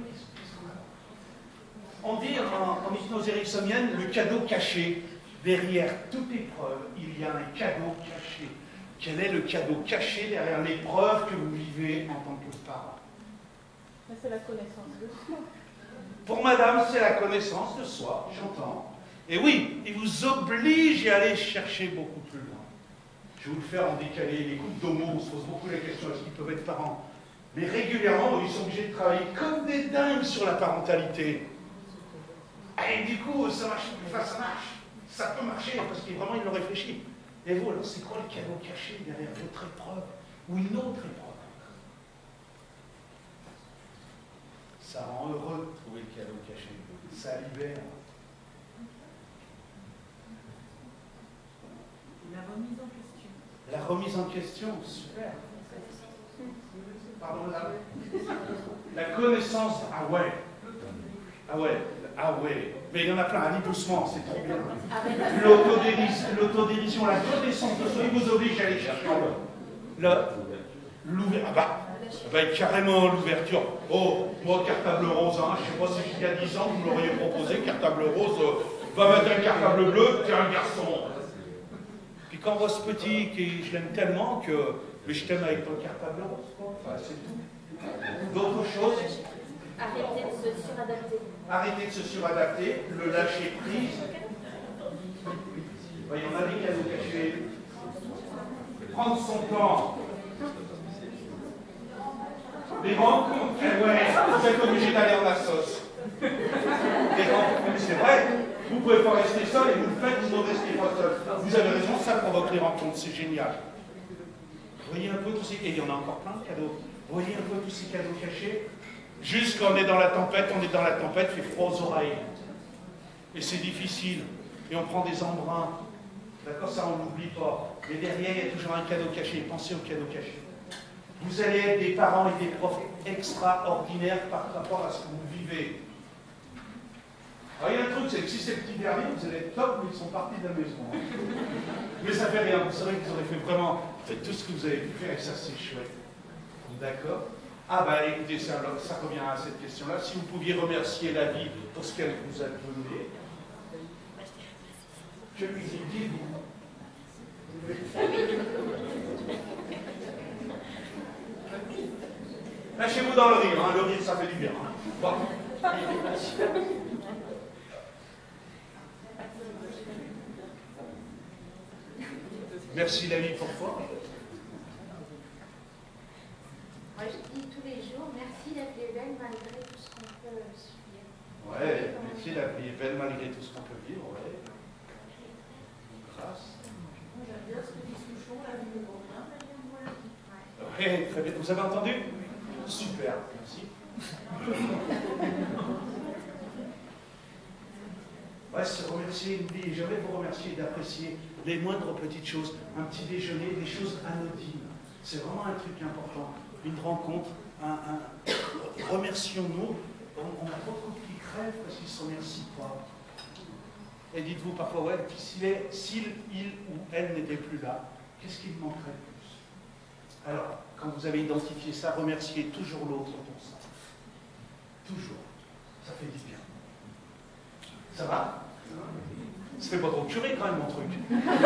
On dit en, en hypnose ericksonienne le cadeau caché. Derrière toute épreuve, il y a un cadeau caché. Quel est le cadeau caché derrière l'épreuve que vous vivez en tant que parent? C'est la connaissance de soi. Pour madame, c'est la connaissance de soi, j'entends. Et oui, il vous oblige à aller chercher beaucoup plus loin. Je vais vous le faire en décalé. Les couples d'homo, on se pose beaucoup la question, est-ce qu'ils peuvent être parents? Mais régulièrement, ils sont obligés de travailler comme des dingues sur la parentalité. Et du coup, ça marche, enfin, ça marche. Ça peut marcher, parce qu'ils vraiment, ils l'ont réfléchi. Et vous, alors, c'est quoi le cadeau caché derrière votre épreuve? Ou une autre épreuve? Ça rend heureux de trouver le cadeau caché. Ça libère. La remise en question. La remise en question, super. Pardon, madame. La connaissance, ah ouais. Ah ouais, ah ouais. Mais il y en a plein, allez doucement, c'est trop bien. L'autodérision, la connaissance de soi, il vous oblige à aller chercher l'ouverture. Ah bah, bah, carrément l'ouverture. Oh, moi, cartable rose, hein, je ne sais pas si il y a dix ans, vous me l'auriez proposé, cartable rose, euh, va mettre un cartable bleu, t'es un garçon. Puis quand on voit ce petit, qui, je l'aime tellement que mais je t'aime avec ton cartable rose, quoi. Enfin, c'est tout. D'autres choses? Arrêtez de se suradapter. Arrêtez de se suradapter, le lâcher prise. Voyez, on a des cadeaux cachés. Prendre son temps. Les rencontres, eh ouais, vous êtes obligé d'aller en la sauce. Les rencontres, c'est vrai. Vous ne pouvez pas rester seul et vous le faites, vous ne restez pas seul. Vous avez raison, ça provoque les rencontres, c'est génial. Voyez un peu tous ces... Et il y en a encore plein de cadeaux. Voyez un peu tous ces cadeaux cachés. Juste quand on est dans la tempête, on est dans la tempête, il fait froid aux oreilles. Et c'est difficile. Et on prend des embruns. D'accord, ça on n'oublie pas. Mais derrière, il y a toujours un cadeau caché. Pensez au cadeau caché. Vous allez être des parents et des profs extraordinaires par rapport à ce que vous vivez. Alors il y a un truc, c'est que si c'est le petit dernier, vous allez être top, mais ils sont partis de la maison. Mais ça fait rien, vous savez que vous aurez fait vraiment, faites tout ce que vous avez pu faire et ça c'est chouette. D'accord? Ah bah écoutez, ça, ça revient à cette question-là. Si vous pouviez remercier la vie pour ce qu'elle vous a donné, je lui ai dit vous. Lâchez-vous dans le rire, hein. Le rire ça fait du bien. Hein. Bon. Merci la vie pour toi. rester la vie est belle malgré tout ce qu'on peut vivre, ouais. Grâce. Moi, j'aime bien ce que dit Souchon, la vie ne vaut rien, mais rien de voilà. Oui, très bien. Vous avez entendu? Super, merci. Ouais, c'est remercier une vie. J'aimerais vous remercier d'apprécier les moindres petites choses. Un petit déjeuner, des choses anodines. C'est vraiment un truc important. Une rencontre, un, un... remercions-nous. On, on a beaucoup qui crèvent parce qu'ils ne se remercient pas. Et dites-vous parfois, ouais, s'il, est, s'il il ou elle n'était plus là, qu'est-ce qui me manquerait plus? Alors, quand vous avez identifié ça, remerciez toujours l'autre pour ça. Toujours. Ça fait du bien. Ça va? Ça fait pas trop curé quand même mon truc.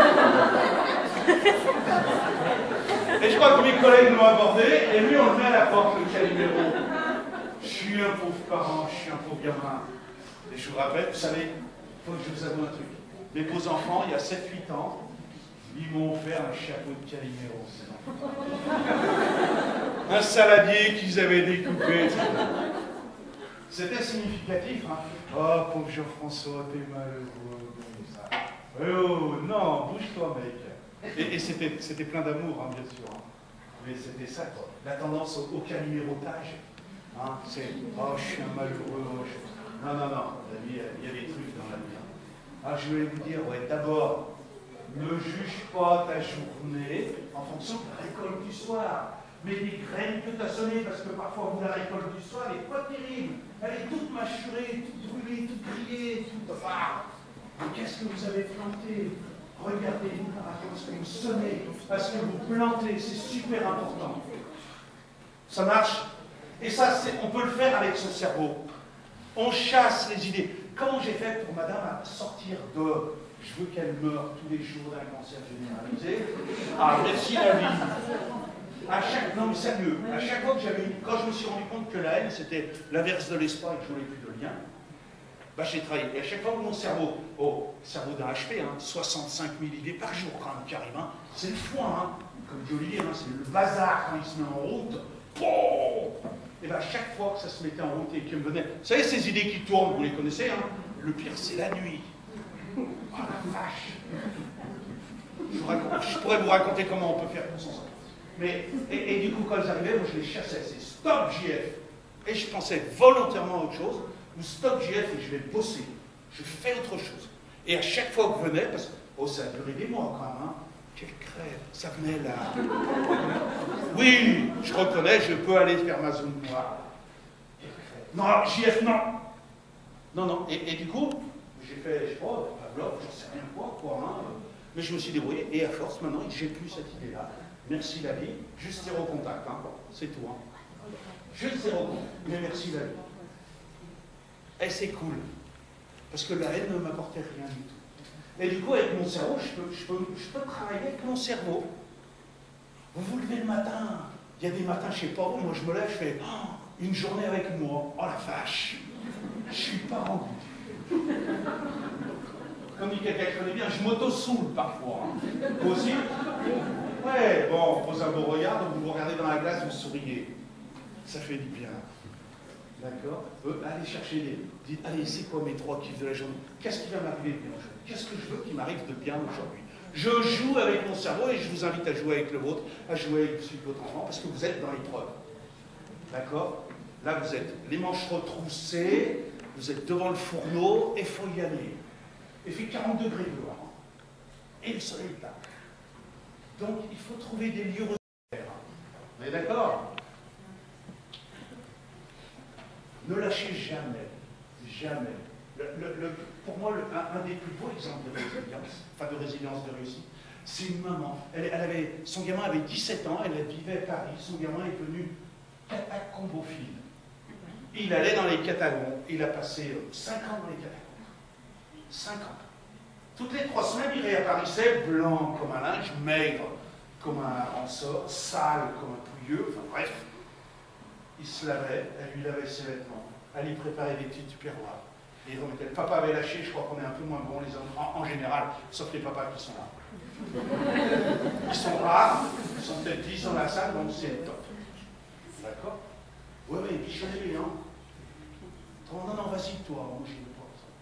Et je crois que mes collègues l'ont abordé, et lui on le met à la porte, le Calimero. Je suis un pauvre parent, je suis un pauvre gamin. Et je vous rappelle, vous savez, il faut que je vous avoue un truc. Mes beaux enfants, il y a sept huit ans, ils m'ont offert un chapeau de Calimero. Un saladier qu'ils avaient découpé, et cetera. C'était significatif, hein. Oh, pauvre Jean-François, t'es malheureux, comme ça. Oh, non, bouge-toi, mec. Et, et c'était, c'était plein d'amour, hein, bien sûr. Hein. Mais c'était ça, quoi. La tendance au, au calimérotage. Hein, c'est, oh, je suis un malheureux. Oh, je... Non, non, non, il y, a, il y a des trucs dans la vie. Ah, je voulais vous dire, ouais, d'abord, ne juge pas ta journée en fonction de la récolte du soir. Mais les graines que tu as semées, parce que parfois vous la récolte du soir, elle n'est pas terrible. Elle est toute mâchurée, toute brûlée, toute grillée, toute... Ah, mais qu'est-ce que vous avez planté? Regardez-vous par rapport à ce que vous semez, à ce que vous plantez, c'est super important. Ça marche? Et ça, c'est, on peut le faire avec son cerveau. On chasse les idées. Comment j'ai fait pour madame à sortir de... Je veux qu'elle meure tous les jours d'un cancer généralisé. Ah, merci la vie. À chaque, non mais sérieux, à chaque fois que j'avais une, quand je me suis rendu compte que la haine c'était l'inverse de l'espoir et que je voulais plus de lien, bah j'ai travaillé. Et à chaque fois que mon cerveau, oh, cerveau d'un H P, hein, soixante-cinq mille idées par jour quand même qui arrivent, hein, c'est le foin, hein, comme je dis, hein, c'est le bazar quand il se met en route. Bon, et bah à chaque fois que ça se mettait en route et qu'il me venait, vous savez ces idées qui tournent, vous les connaissez, hein, le pire c'est la nuit. Oh la vache. Je, vous raconte, je pourrais vous raconter comment on peut faire pour s'en sortir. Mais, et, et du coup, quand ils arrivaient, moi je les chassais, c'est stop J F. Et je pensais volontairement à autre chose, ou stop J F et je vais bosser. Je fais autre chose. Et à chaque fois que vous venez, parce que oh, ça a duré des mois quand même, hein. Quelle crève, ça venait là. Oui, je reconnais, je peux aller faire ma zone noire. Non, alors, J F, non. Non, non. Et, et du coup, j'ai fait, je sais pas, un blog, j'en sais rien quoi, quoi, hein. Mais je me suis débrouillé, et à force, maintenant, j'ai plus cette idée-là. Merci la vie, juste zéro contact, hein. C'est tout. Hein. Juste zéro contact, mais merci la vie. Et c'est cool, parce que la haine ne m'apportait rien du tout. Et du coup, avec mon cerveau, je peux, je peux, je peux travailler avec mon cerveau. Vous vous levez le matin, il y a des matins, je ne sais pas où, moi je me lève, je fais oh, une journée avec moi, oh la vache, je suis pas en goût. Comme dit quelqu'un que je connais bien, je m'auto-soule parfois. Hein. Vous aussi? Ouais, bon, on pose un beau regard, donc vous vous regardez dans la glace, vous souriez. Ça fait du bien. D'accord? euh, Allez chercher les... Dites, allez, c'est quoi mes trois kiffs de la journée? Qu'est-ce qui va m'arriver de bien aujourd'hui? Qu'est-ce que je veux qui m'arrive de bien aujourd'hui? Je joue avec mon cerveau et je vous invite à jouer avec le vôtre, à jouer avec celui de votre enfant, parce que vous êtes dans l'épreuve. D'accord? Là, vous êtes les manches retroussées, vous êtes devant le fourneau, et il faut y aller. Il fait quarante degrés dehors. Et le soleil tape. Donc, il faut trouver des lieux refuges. Vous êtes d'accord? Ne lâchez jamais. Jamais. Le, le, le, pour moi, le, un, un des plus beaux exemples de résilience, enfin de résilience de réussite, c'est une maman. Elle, elle avait, son gamin avait dix-sept ans, elle vivait à Paris, son gamin est devenu catacombophile. Il allait dans les catacombes, il a passé cinq ans dans les catacombes. cinq ans. Toutes les trois semaines, il réapparaissait blanc comme un linge, maigre comme un ressort, sale comme un pouilleux, enfin bref. Il se lavait, elle lui lavait ses vêtements, elle lui préparait des petits tupperwares. Et donc, le papa avait lâché, je crois qu'on est un peu moins bons les hommes, en, en général, sauf les papas qui sont là. Ils sont rares, ils sont peut-être dix dans la salle, donc c'est top. D'accord? Oui, oui, bichonnez-les, hein. Non, non, vas-y, toi, moi, je ne veux pas.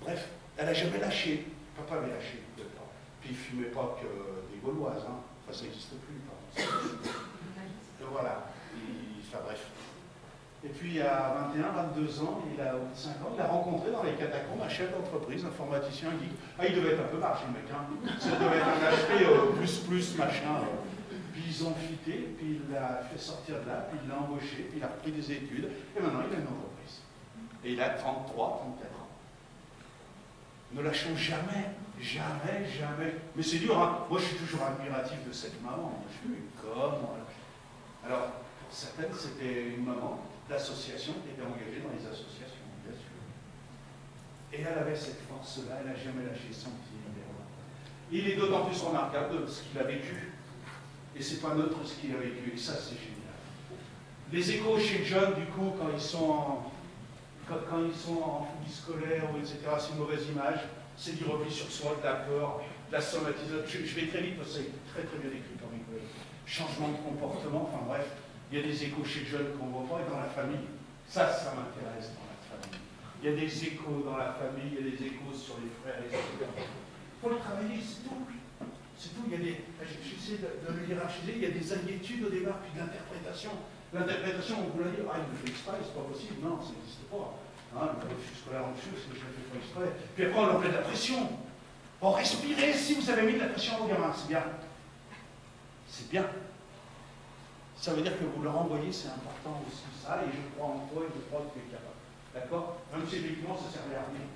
bref, elle n'a jamais lâché. Papa avait lâché. Puis il ne fumait pas que des Gauloises, hein. Enfin, ça n'existe plus. Et voilà. Il, enfin, bref. Et puis, à vingt et un, vingt-deux ans, il a cinq ans, il a rencontré dans les catacombes un chef d'entreprise, informaticien, geek. Ah, il devait être un peu marché, le mec, hein. Ça devait être un H P euh, plus, plus, machin. Euh. Puis ils ont fité, puis il l'a fait sortir de là, puis il l'a embauché, puis il a repris des études, et maintenant il a une entreprise. Et il a trente-trois, trente-quatre ans. Ne lâchons jamais, jamais, jamais. Mais c'est dur, hein. Moi, je suis toujours admiratif de cette maman. Je suis comme... Alors, pour certaines, c'était une maman d'association qui était engagée dans les associations, bien sûr. Et elle avait cette force-là, elle n'a jamais lâché son pied. Il est d'autant plus remarquable de ce qu'il a vécu. Et c'est pas neutre ce qu'il a vécu, et ça c'est génial. Les échos chez John, du coup, quand ils sont en, quand, quand ils sont en phobie scolaire, ou et cetera, c'est une mauvaise image, c'est du repli sur soi, de la peur, de la somatisation. Je, je vais très vite parce que c'est très très bien écrit par mes collègues. Changement de comportement, enfin bref, il y a des échos chez John qu'on ne voit pas, et dans la famille. Ça, ça m'intéresse dans la famille. Il y a des échos dans la famille, il y a des échos sur les frères et les sœurs. Il faut le travailler, c'est tout. C'est tout, il y a des, j'essaie de, de le hiérarchiser, il y a des inquiétudes au départ, puis de l'interprétation. L'interprétation, on vous l'a dit, ah, il me fait exprès, c'est pas possible, non, ça n'existe pas. Hein, le refus scolaire anxieux, c'est que je le fais pas exprès. Puis après, on leur met de la pression. Oh, respirez si vous avez mis de la pression aux gamins, c'est bien. C'est bien. Ça veut dire que vous leur envoyez, c'est important aussi ça, et je crois en toi, et je crois que tu es capable. D'accord? Même si effectivement, ça ne servait à rien.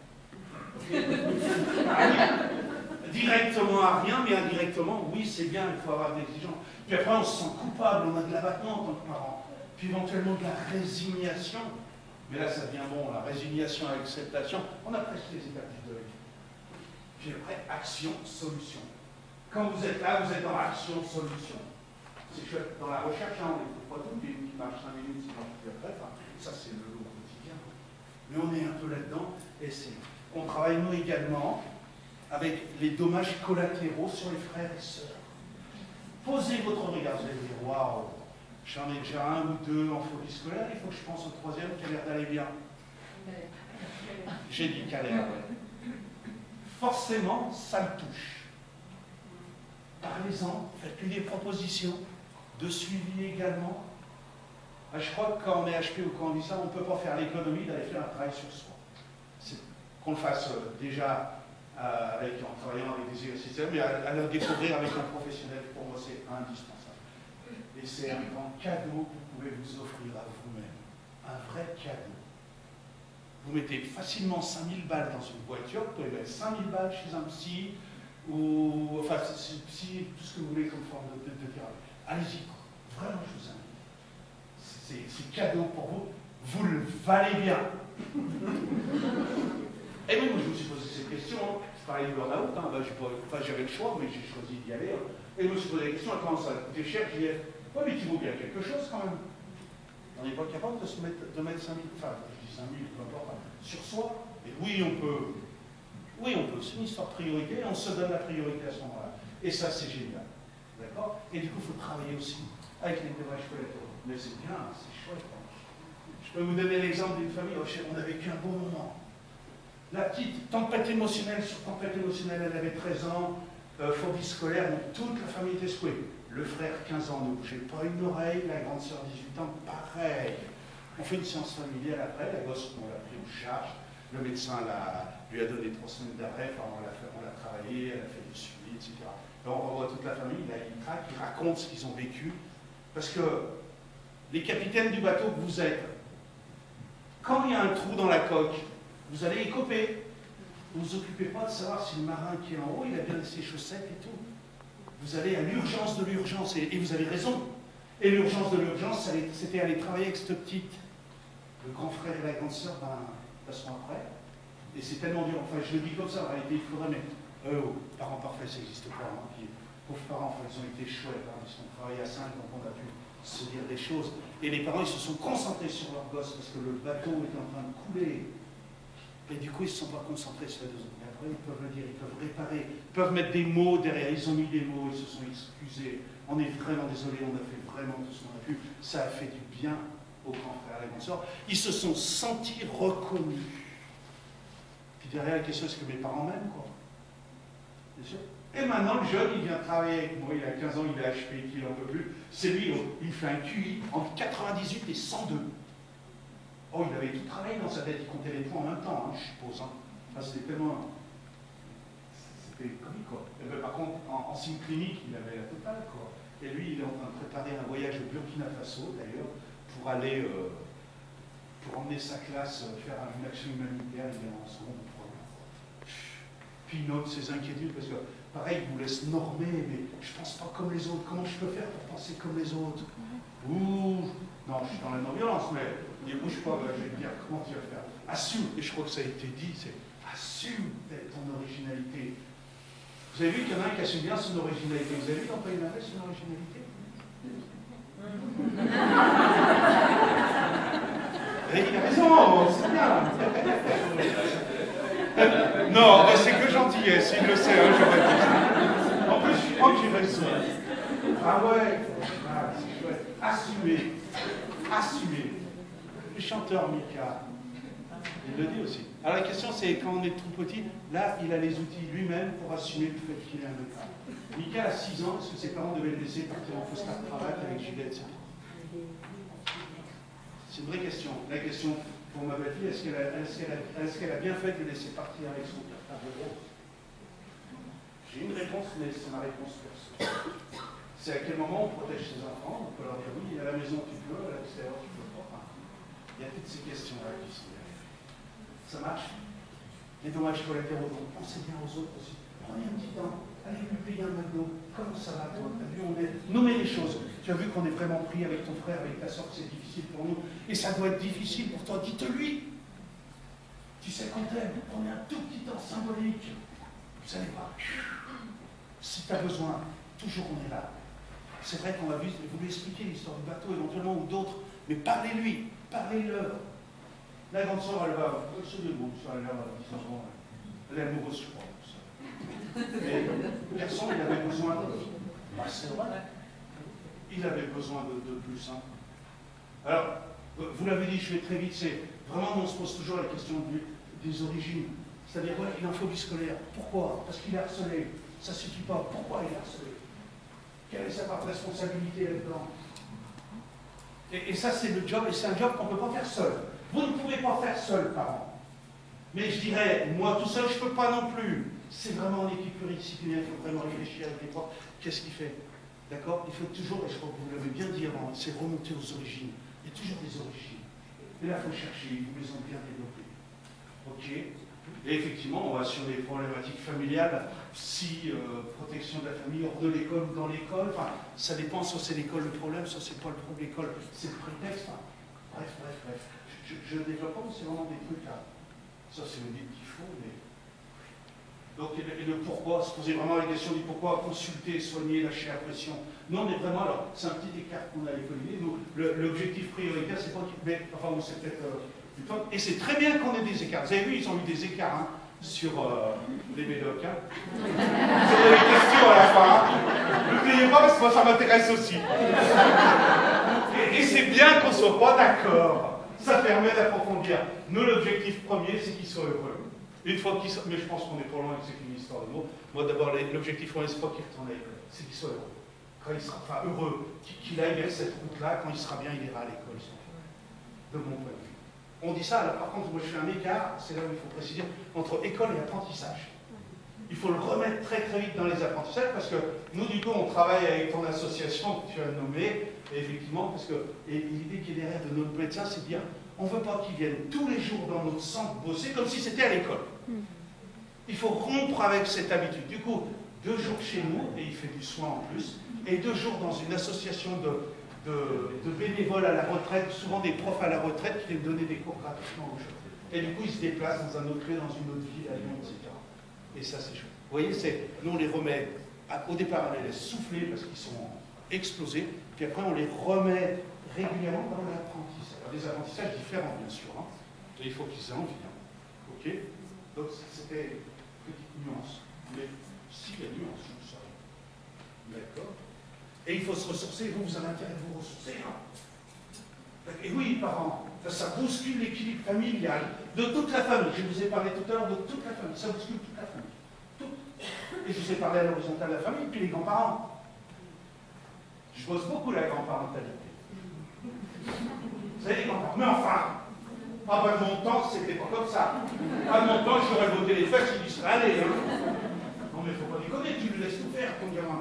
Okay. Directement à rien, mais indirectement, oui, c'est bien, il faut avoir de l'exigence. Puis après, on se sent coupable, on a de l'abattement en tant que parent. Puis éventuellement de la résignation. Mais là, ça devient bon, la résignation à l'acceptation. On a presque les étapes du deuil. Puis après, action, solution. Quand vous êtes là, vous êtes dans l'action, solution. C'est chouette. Dans la recherche, hein, on ne trouve pas tout, il y a une qui marche cinq minutes, qui marche plus après. Enfin, ça, c'est le lot quotidien. Mais on est un peu là-dedans, et c'est... On travaille, nous, également, avec les dommages collatéraux sur les frères et sœurs. Posez votre regard, vous allez dire, waouh, j'en ai déjà un ou deux en phobie scolaire, il faut que je pense au troisième qui a l'air d'aller bien. J'ai dit qu'à l'air, ouais. Forcément, ça me touche. Parlez-en, faites-lui des propositions, de suivi également. Je crois que quand on est H P ou quand on dit ça, on ne peut pas faire l'économie d'aller faire un travail sur soi. Qu'on le fasse euh, déjà euh, avec, en travaillant avec des exercices, mais à, à le découvrir avec un professionnel, pour moi, c'est indispensable. Et c'est un grand cadeau que vous pouvez vous offrir à vous-même. Un vrai cadeau. Vous mettez facilement cinq mille balles dans une voiture, vous pouvez mettre cinq mille balles chez un psy, ou enfin, psy, tout ce que vous voulez comme forme de, de, de thérapie. Allez-y, vraiment, je vous invite. C'est cadeau pour vous. Vous le valez bien. Et même moi, je me suis posé cette question, hein. Je parlais du burn-out, hein. Ben, enfin, j'avais le choix, mais j'ai choisi d'y aller. Hein. Et je me suis posé la question, comment ça coûtait cher? J'y ai ouais, mais tu vaux bien quelque chose quand même. On n'est pas capable de se mettre, de mettre cinq mille, enfin, je dis cinq mille, peu importe, hein, sur soi. Et oui, on peut. Oui, on peut. C'est une histoire de priorité, on se donne la priorité à ce moment-là. Et ça, c'est génial. D'accord? Et du coup, il faut travailler aussi avec les dommages collatéraux. Mais c'est bien, c'est chouette. Hein. Je peux vous donner l'exemple d'une famille, on a vécu un bon moment. La petite, tempête émotionnelle sur tempête émotionnelle, elle avait treize ans, euh, phobie scolaire, donc toute la famille était secouée. Le frère, quinze ans, ne bougeait pas une oreille, la grande sœur, dix-huit ans, pareil. On fait une séance familiale après, la gosse, on l'a pris en charge, le médecin l'a, lui a donné trois semaines d'arrêt, enfin, on l'a travaillé, elle a fait du suivi, et cetera. Alors on revoit toute la famille, là, ils craquent, ils racontent ce qu'ils ont vécu, parce que les capitaines du bateau que vous êtes, quand il y a un trou dans la coque, vous allez écoper. Vous ne vous occupez pas de savoir si le marin qui est en haut, il a bien ses chaussettes et tout. Vous allez à l'urgence de l'urgence, et, et vous avez raison. Et l'urgence de l'urgence, c'était aller travailler avec cette petite. Le grand frère et la grande sœur, ben, passeront après. Et c'est tellement dur. Enfin, je le dis comme ça, en réalité, il faudrait, mais euh, oh, parents parfaits, ça n'existe pas. Hein. Puis, pauvres parents, enfin, ils ont été chouettes. Hein. Ils ont travaillé à cinq, donc on a pu se dire des choses. Et les parents, ils se sont concentrés sur leur gosse parce que le bateau était en train de couler. Et du coup, ils ne se sont pas concentrés sur les deux autres. Et après, ils peuvent le dire, ils peuvent réparer, ils peuvent mettre des mots derrière. Ils ont mis des mots, ils se sont excusés. On est vraiment désolé, on a fait vraiment tout ce qu'on a pu. Ça a fait du bien aux grands frères et aux grandes sœurs. Ils se sont sentis reconnus. Puis derrière la question, est-ce que mes parents m'aiment, quoi? Bien sûr. Et maintenant, le jeune, il vient travailler avec moi, il a quinze ans, il est H P, il n'en peut plus. C'est lui, il fait un Q I entre quatre-vingt-dix-huit et cent deux. Oh, il avait tout travaillé dans sa tête, il comptait les points en même temps, hein, je suppose. Hein. Enfin, c'était tellement... C'était comique, quoi. Et bien, par contre, en, en signe clinique, il avait la totale, quoi. Et lui, il est en train de préparer un voyage au Burkina Faso, d'ailleurs, pour aller... Euh, pour emmener sa classe euh, faire une action humanitaire, il est en second ou troisième. Puis il note ses inquiétudes, parce que, pareil, il vous laisse normer, mais je ne pense pas comme les autres. Comment je peux faire pour penser comme les autres? Ouh, non, je suis dans la non-violence, mais ne bouge pas, je vais te dire comment tu vas faire. Assume, et je crois que ça a été dit, c'est assume ton originalité. Vous avez vu qu'il y en a un qui assume bien son originalité. Vous avez vu dans Pays de la Messe son originalité? Et il a raison, c'est bien. Non, c'est que gentillesse, il le sait, hein, j'aurais dit. En plus, je crois que j'ai raison. Ah ouais, ah, c'est chouette. Assumer. Assumer. Le chanteur Mika, il le dit aussi. Alors la question c'est, quand on est tout petit, là, il a les outils lui-même pour assumer le fait qu'il est un Mika. Mika a six ans, parce que ses parents devaient le laisser partir en costard cravate avec gilet, et cetera. C'est une vraie question. La question pour ma belle-fille, est-ce qu'elle a, est-ce qu'elle a, est-ce qu'elle a bien fait de le laisser partir avec son cartable rose? J'ai une réponse, mais c'est ma réponse perso. C'est à quel moment on protège ses enfants. On peut leur dire oui, à la maison tu peux, à l'extérieur tu peux pas. Il y a toutes ces questions-là qui sont derrière. Ça marche? Les dommages collatéraux, donc pensez bien aux autres aussi. Prenez un petit temps, allez lui payer un McDo. Comment ça va toi? T'as vu, on est... Nommez les choses. Tu as vu qu'on est vraiment pris avec ton frère, avec ta soeur, c'est difficile pour nous. Et ça doit être difficile pour toi. Dites-lui. Tu sais qu'on t'aime. Prenez un tout petit temps symbolique. Vous allez voir. Si tu as besoin, toujours on est là. C'est vrai qu'on va vous lui expliquer l'histoire du bateau éventuellement ou d'autres, mais parlez-lui, parlez-leur. La grande sœur, elle va, elle se débrouille, elle a l'air dix ans, elle est amoureuse, je crois. Mais personne n'avait besoin de... Bah, c'est vrai. Il avait besoin de, de plus. Hein. Alors, vous l'avez dit, je vais très vite, c'est vraiment, on se pose toujours la question du, des origines. C'est-à-dire, ouais, il a une phobie scolaire. Pourquoi? Parce qu'il est harcelé. Ça ne suffit pas. Pourquoi il est harcelé? Quelle est sa part de responsabilité là-dedans? et, et ça, c'est le job, et c'est un job qu'on ne peut pas faire seul. Vous ne pouvez pas faire seul, parents. Mais je dirais, moi tout seul, je ne peux pas non plus. C'est vraiment une équipe pluridisciplinaire, il faut vraiment réfléchir avec les profs. Qu'est-ce qu'il fait? D'accord? Il faut toujours, et je crois que vous l'avez bien dit avant, c'est remonter aux origines. Il y a toujours des origines. Et là, il faut chercher, vous les ont bien développées. Ok? Et effectivement, on va sur les problématiques familiales, si euh, protection de la famille hors de l'école ou dans l'école, enfin, ça dépend, soit c'est l'école le problème, soit c'est pas le problème l'école, c'est le prétexte. Enfin, bref, bref, bref. Je ne développe pas, mais c'est vraiment des trucs là. Ça, c'est le dit qu'il faut, mais... Donc, et le, et le pourquoi, se poser vraiment la question du pourquoi, consulter, soigner, lâcher la pression. Non, mais vraiment, alors, c'est un petit écart qu'on a à l'école. Nous, l'objectif prioritaire, c'est pas qu'il... Mais, enfin, c'est peut-être... Euh, et c'est très bien qu'on ait des écarts. Vous avez vu, ils ont eu des écarts hein, sur euh, les médocs. Hein. Vous avez des questions à la fin. Hein. Ne payez pas, parce que moi, ça m'intéresse aussi. Et, et c'est bien qu'on ne soit pas d'accord. Ça permet d'approfondir. Nous, l'objectif premier, c'est qu'ils soient heureux. Une fois qu'ils soient... Mais je pense qu'on est pas loin que c'est une histoire de mots. Moi, d'abord, l'objectif premier, c'est pas qu'il retourne à l'école. C'est qu'il soit heureux. Quand il sera enfin, heureux, qu'il aille vers cette route-là, quand il sera bien, il ira à l'école. De mon point de vue. On dit ça, alors par contre, moi je fais un écart, c'est là où il faut préciser, entre école et apprentissage. Il faut le remettre très très vite dans les apprentissages, parce que nous, du coup, on travaille avec ton association que tu as nommée, et effectivement, parce que l'idée qui est derrière de notre médecin, c'est de dire, on ne veut pas qu'ils viennent tous les jours dans notre centre bosser comme si c'était à l'école. Il faut rompre avec cette habitude. Du coup, deux jours chez nous, et il fait du soin en plus, et deux jours dans une association de... De, de bénévoles à la retraite, souvent des profs à la retraite qui viennent donner des cours gratuitement aux jeunes. Et du coup, ils se déplacent dans un autre lieu, dans une autre ville, à Lyon, et cetera. Et ça, c'est chouette. Vous voyez, nous, on les remet, à, au départ, on les laisse souffler parce qu'ils sont explosés, puis après, on les remet régulièrement dans l'apprentissage. Alors, des apprentissages différents, bien sûr. Hein. Et il faut qu'ils aient envie. Hein. OK? Donc, c'était une petite nuance. Mais si, la nuance, je le savais. D'accord? Et il faut se ressourcer, vous, vous avez intérêt de vous ressourcer. Hein. Et oui, parents, Ça bouscule l'équilibre familial de toute la famille. Je vous ai parlé tout à l'heure de toute la famille. Ça bouscule toute la famille. Tout. Et je vous ai parlé à l'horizontale de la famille, puis les grands-parents. Je bosse beaucoup la grand-parentalité. Vous savez, les grands-parents. Mais enfin, ah ben de mon temps, c'était pas comme ça. À mon temps, j'aurais voté les fesses, il y serait allé. Hein. Non mais il ne faut pas déconner, tu le laisses tout faire, ton gamin.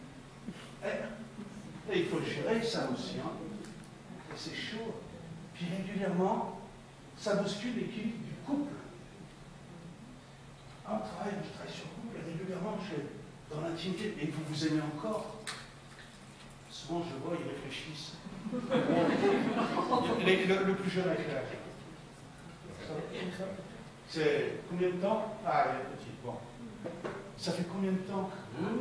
Et, et il faut le gérer, ça aussi. Hein. Et c'est chaud. Puis régulièrement, ça bouscule l'équilibre du couple. Ah, on travaille, je travaille sur le couple, et régulièrement, je, dans l'intimité, et vous vous aimez encore. Souvent, je vois, ils réfléchissent. Les, le, le plus jeune avec l'âge. C'est combien de temps? Ah, il est petit. Bon. Ça fait combien de temps?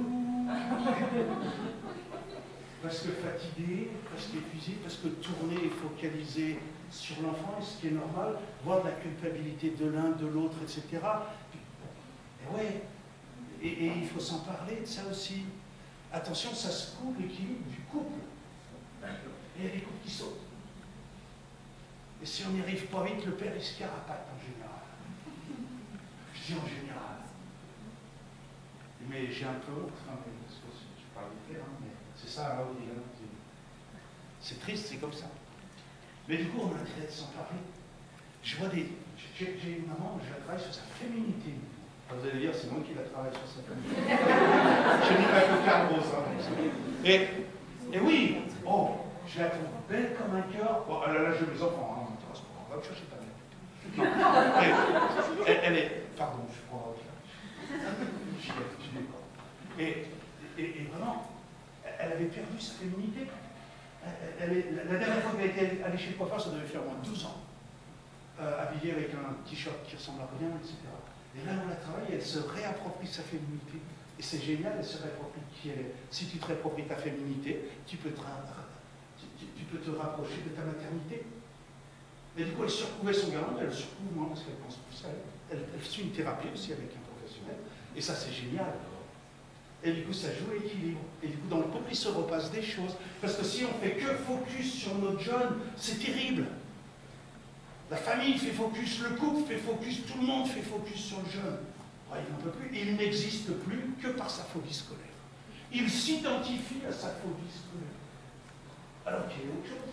Parce que fatigué, parce qu'épuisé, parce que tourné et focalisé sur l'enfant, ce qui est normal, voir de la culpabilité de l'un, de l'autre, et cetera. Et ouais, et, et il faut s'en parler de ça aussi. Attention, ça se coupe l'équilibre du couple. Et il y a des couples qui sautent. Et si on n'y arrive pas vite, le père il se carapate en général. Je dis en général. Mais j'ai un peu honte, hein, parce que je parle du père, hein, mais c'est ça, là, c'est triste, c'est comme ça. Mais du coup, on a intérêt de s'en parler. Je vois des. J'ai une maman, je la travaille sur sa féminité. Vous allez dire, c'est moi qui la travaille sur sa féminité. J'ai mis ma cocarde rose. Hein, et, et oui, oh, je la trouve belle comme un cœur. Bon, elle a l'âge de mes enfants, hein, on va me chercher ta mère. Non, elle, elle, elle est. Pardon, je crois. J'y ai pas. Et, et, et vraiment, elle avait perdu sa féminité. Elle, elle est, la dernière fois qu'elle était allée chez le coiffeur, ça devait faire au moins douze ans. Euh, habillée avec un t-shirt qui ressemble à rien, et cetera. Et là, on la travaille, elle se réapproprie sa féminité. Et c'est génial, elle se réapproprie qui elle est. Si tu te réappropries ta féminité, tu peux te, tu, tu peux te rapprocher de ta maternité. Et du coup, elle surcouvait son gamin, elle le surcouvre moins parce qu'elle pense plus à elle. Elle, elle suit une thérapie aussi avec un professionnel. Et ça, c'est génial. Et du coup, ça joue l'équilibre. Et du coup, dans le couple, il se repasse des choses. Parce que si on fait que focus sur notre jeune, c'est terrible. La famille fait focus, le couple fait focus, tout le monde fait focus sur le jeune. Ouais, il n'en peut plus. Il n'existe plus que par sa phobie scolaire. Il s'identifie à sa phobie scolaire. Alors qu'il y a autre chose.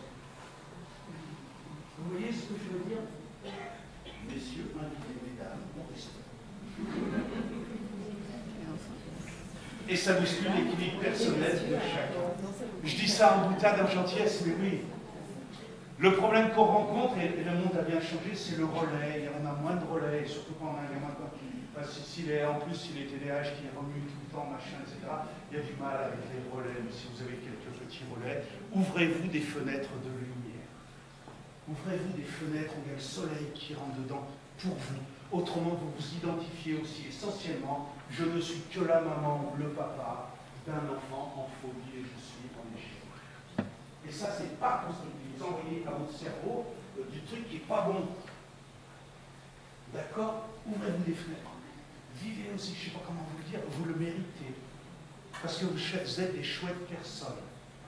Vous voyez ce que je veux dire? Messieurs, invités, mesdames, on reste. Et ça bouscule l'équilibre personnel de chacun. Je dis ça en boutade, en gentillesse, mais oui. Le problème qu'on rencontre, et le monde a bien changé, c'est le relais. Il y en a moins de relais, et surtout quand on a un gamin comme s'il est en plus, s'il est T D A H qui remue tout le temps, machin, et cetera. Il y a du mal avec les relais, mais si vous avez quelques petits relais, ouvrez-vous des fenêtres de lumière. Ouvrez-vous des fenêtres où il y a le soleil qui rentre dedans pour vous. Autrement, vous vous identifiez aussi essentiellement, je ne suis que la maman ou le papa d'un enfant en phobie et je suis en échec. Et ça, c'est pas constructif. Vous envoyez à votre cerveau euh, du truc qui n'est pas bon. D'accord? Ouvrez-vous des fenêtres. Vivez aussi, je ne sais pas comment vous le dire, vous le méritez. Parce que vous êtes des chouettes personnes.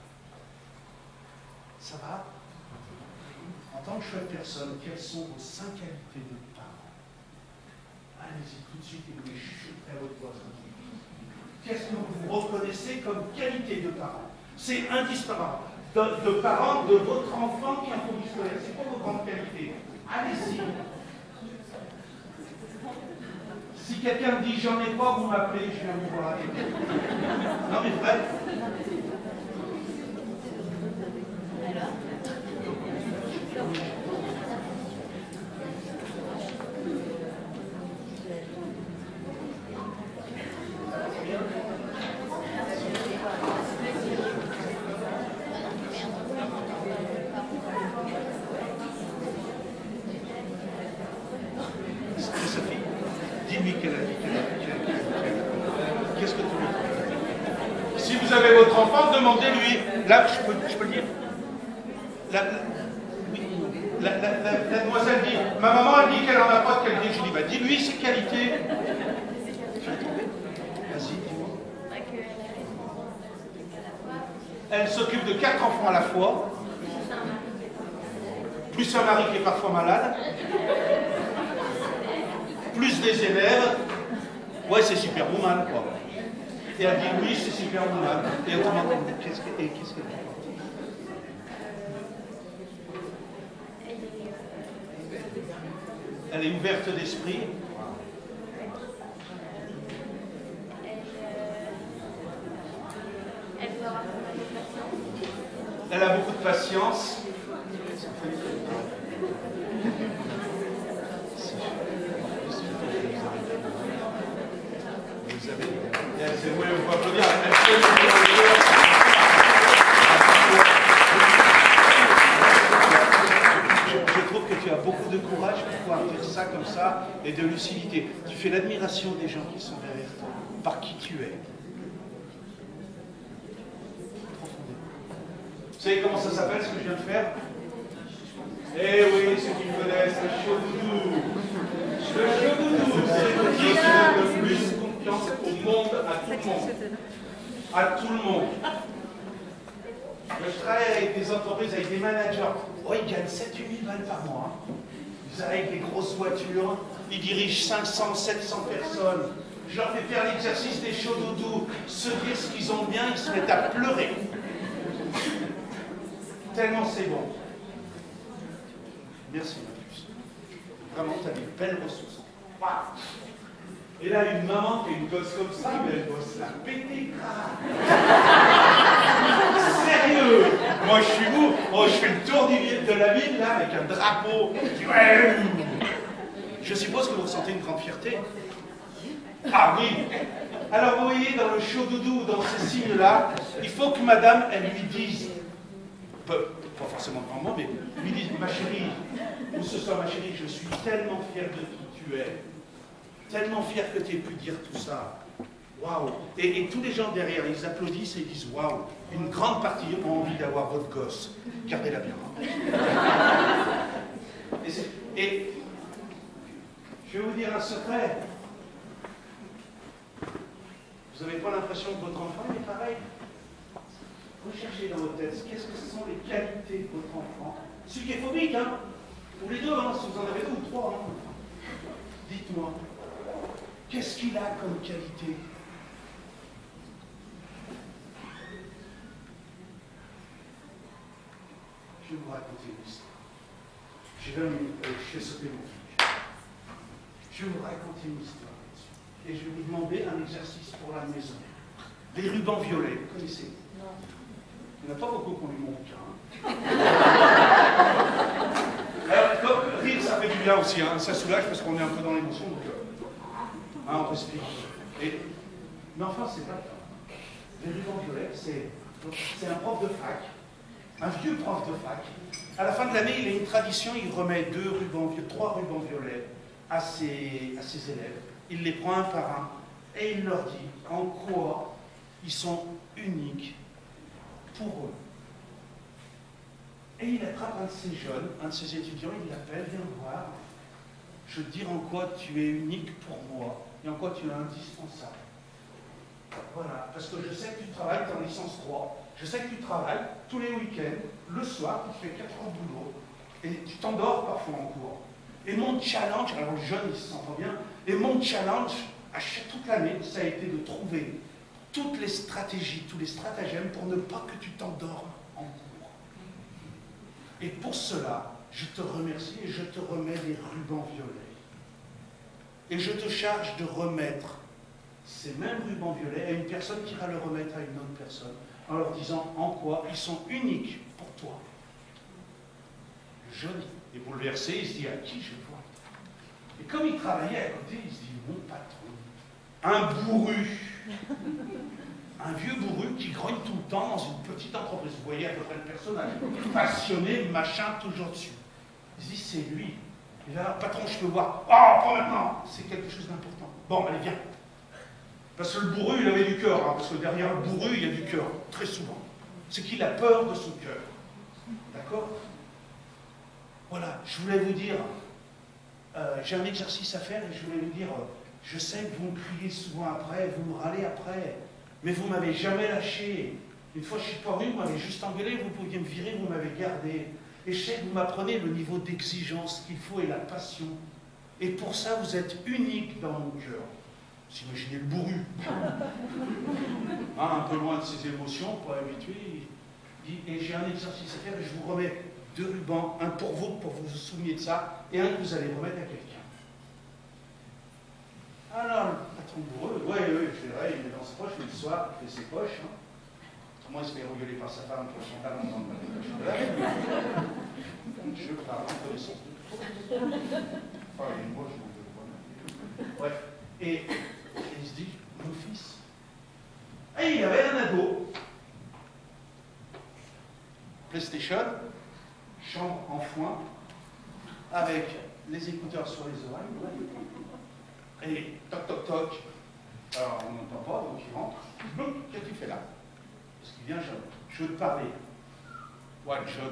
Ça va? En tant que chouette personne, quelles sont vos cinq qualités de parents? Allez-y tout de suite et vous les chuchoterez à votre voix. Qu'est-ce que vous reconnaissez comme qualité de parents? C'est indispensable. De, de parents de votre enfant qui est en phobie scolaire. C'est quoi vos grandes qualités? Allez-y. Si quelqu'un dit j'en ai pas, vous m'appelez, je viens vous voir. Non mais vrai. Dis-lui qu'elle a dit qu'elle a. Qu'est-ce que tu veux? Si vous avez votre enfant, demandez-lui. Là, je peux, je peux le dire. La, la, oui, la, la, la, la demoiselle dit, ma maman elle dit qu'elle n'en a pas de qualité. Je dis, bah dis-lui ses qualités. Vas-y, dis-moi. Elle s'occupe de quatre enfants à la fois. plus un mari qui est parfois malade, plus des élèves. Ouais, c'est Superwoman, quoi. Et elle dit oui, c'est Superwoman. Et autrement, qu'est-ce qu'elle qu'est-ce qu'elle fait? Elle est ouverte d'esprit. Elle peut avoir beaucoup de patience. Elle a beaucoup de patience. C'est oui, on peut applaudir. Je, je trouve que tu as beaucoup de courage pour pouvoir dire ça comme ça et de lucidité. Tu fais l'admiration des gens qui sont derrière toi, par qui tu es. Vous savez comment ça s'appelle ce que je viens de faire? Eh oui, ceux qui me connaissent, le show-doudou. Le show-doudou, c'est qui donne le plus confiance au monde, à tout le monde. À tout le monde. Je travaille avec des entreprises, avec des managers. Oh, ils gagnent sept à huit balles par mois. Ils arrivent avec des grosses voitures, ils dirigent cinq cents, sept cents personnes. Je leur fais faire l'exercice des show-doudou, se dire ce qu'ils ont bien, ils se mettent à pleurer. Tellement c'est bon. Merci, ma puce. Vraiment, tu as des belles ressources. Wow. Et là, une maman qui a une gosse comme ça, mais elle doit se la péter grave. Sérieux? Moi, je suis vous. Oh, je fais le tour de la ville, là, avec un drapeau. Ouais. Je suppose que vous ressentez une grande fierté. Ah oui. Alors, vous voyez, dans le show-doudou, dans ces signes-là, il faut que madame, elle lui dise, pas forcément devant moi, mais lui dise, ma chérie, ou ce soit ma chérie, je suis tellement fier de qui tu es. Tellement fier que tu aies pu dire tout ça. Waouh! Et, et tous les gens derrière, ils applaudissent et ils disent waouh! Une grande partie ont envie d'avoir votre gosse. Gardez-la bien. Et, et je vais vous dire un secret. Vous n'avez pas l'impression que votre enfant est pareil? Recherchez dans votre tête, qu'est-ce que ce sont les qualités de votre enfant? Celui qui est phobique, hein? Ou les deux, hein, si vous en avez deux ou trois. Hein. Dites-moi. Qu'est-ce qu'il a comme qualité? Je vais vous raconter une histoire. Je vais, euh, je vais sauter mon fil. Je vais vous raconter une histoire là-dessus. Et je vais vous demander un exercice pour la maison. Les rubans violets, vous connaissez? Non. Il n'y en a pas beaucoup qui ont lu mon bouquin. Hein. Alors, comme rire, ça fait du bien aussi. Hein. Ça soulage parce qu'on est un peu dans l'émotion. Donc, euh, hein, on respire. Et, mais enfin, c'est pas ça. Les rubans violets, c'est un prof de fac. Un vieux prof de fac. À la fin de l'année, il a une tradition, il remet deux rubans violets, trois rubans violets à ses, à ses élèves. Il les prend un par un et il leur dit en quoi ils sont uniques pour eux. Et il attrape un de ces jeunes, un de ses étudiants, il l'appelle, viens me voir. Je veux te dire en quoi tu es unique pour moi et en quoi tu es indispensable. Voilà, parce que je sais que tu travailles, tu es en licence trois, je sais que tu travailles tous les week-ends, le soir, tu fais quatre heures de boulot, et tu t'endors parfois en cours. Et mon challenge, alors le jeune il se sent pas bien, et mon challenge, à chaque, toute l'année, ça a été de trouver toutes les stratégies, tous les stratagèmes pour ne pas que tu t'endormes en cours. Et pour cela, je te remercie et je te remets les rubans violets. Et je te charge de remettre ces mêmes rubans violets à une personne qui va le remettre à une autre personne, en leur disant en quoi ils sont uniques pour toi. Le jeune est bouleversé, il se dit à qui je vois. Et comme il travaillait à côté, il se dit mon patron, un bourru, un vieux bourru qui grogne tout le temps dans une petite entreprise. Vous voyez à peu près le personnage, passionné, machin, toujours dessus. Il se dit c'est lui. Il va alors patron, je peux voir. Oh, pas maintenant. C'est quelque chose d'important. Bon, allez, viens. Parce que le bourru, il avait du cœur, hein, parce que derrière le bourru, il y a du cœur, très souvent. C'est qu'il a peur de son cœur. D'accord? Voilà, je voulais vous dire, euh, j'ai un exercice à faire et je voulais vous dire, euh, je sais que vous me criez souvent après, vous me râlez après, mais vous ne m'avez jamais lâché. Une fois, je ne suis pas venu, vous m'avez juste engueulé, vous pouviez me virer, vous m'avez gardé. Et je sais que vous m'apprenez le niveau d'exigence qu'il faut et la passion. Et pour ça, vous êtes unique dans mon cœur. Vous imaginez le bourru. Hein, un peu loin de ses émotions, pas habitué. Il dit, et j'ai un exercice à faire et je vous remets deux rubans, un pour vous, pour que vous vous souveniez de ça, et un que vous allez remettre à quelqu'un. Alors, le patron bourreux, oui, oui, je dirais, il est dans ses poches, le soir, il fait ses poches. Hein. Moi, il se fait engueuler par sa femme pour son talent dans le poche de la vie. Je parle en connaissance de tout. Enfin, et moi, je m'en veux pas. Bref. Et, et il se dit, mon fils. Et il avait un ado. PlayStation, chambre en foin, avec les écouteurs sur les oreilles. Et toc toc toc. Alors on n'entend pas, donc il rentre. Qu'est-ce que tu fais là? Parce qu'il vient, je, je veux te parler. Ouais, le jeune,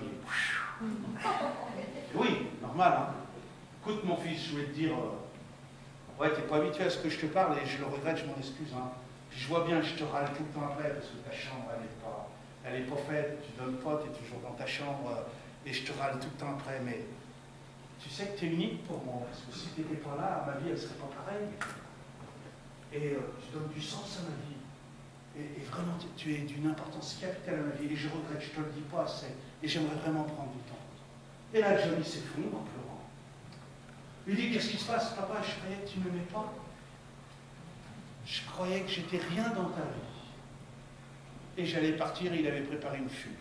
il... Oui, normal, hein. Écoute mon fils, je voulais te dire, euh... ouais, t'es pas habitué à ce que je te parle et je le regrette, je m'en excuse, hein. Puis je vois bien, je te râle tout le temps après parce que ta chambre, elle n'est pas, elle est pas faite, tu donnes pas, tu es toujours dans ta chambre euh, et je te râle tout le temps après, mais tu sais que tu es unique pour moi, parce que si tu n'étais pas là, ma vie, elle serait pas pareille. Et euh, tu donnes du sens à ma vie. Et, et vraiment, tu, tu es d'une importance capitale à ma vie. Et je regrette, je ne te le dis pas assez. Et j'aimerais vraiment prendre du temps. Et là, Johnny s'effondre en pleurant. Il dit, qu'est-ce qui se passe, papa? Je croyais que tu ne m'aimais pas. Je croyais que j'étais rien dans ta vie. Et j'allais partir, et il avait préparé une fugue.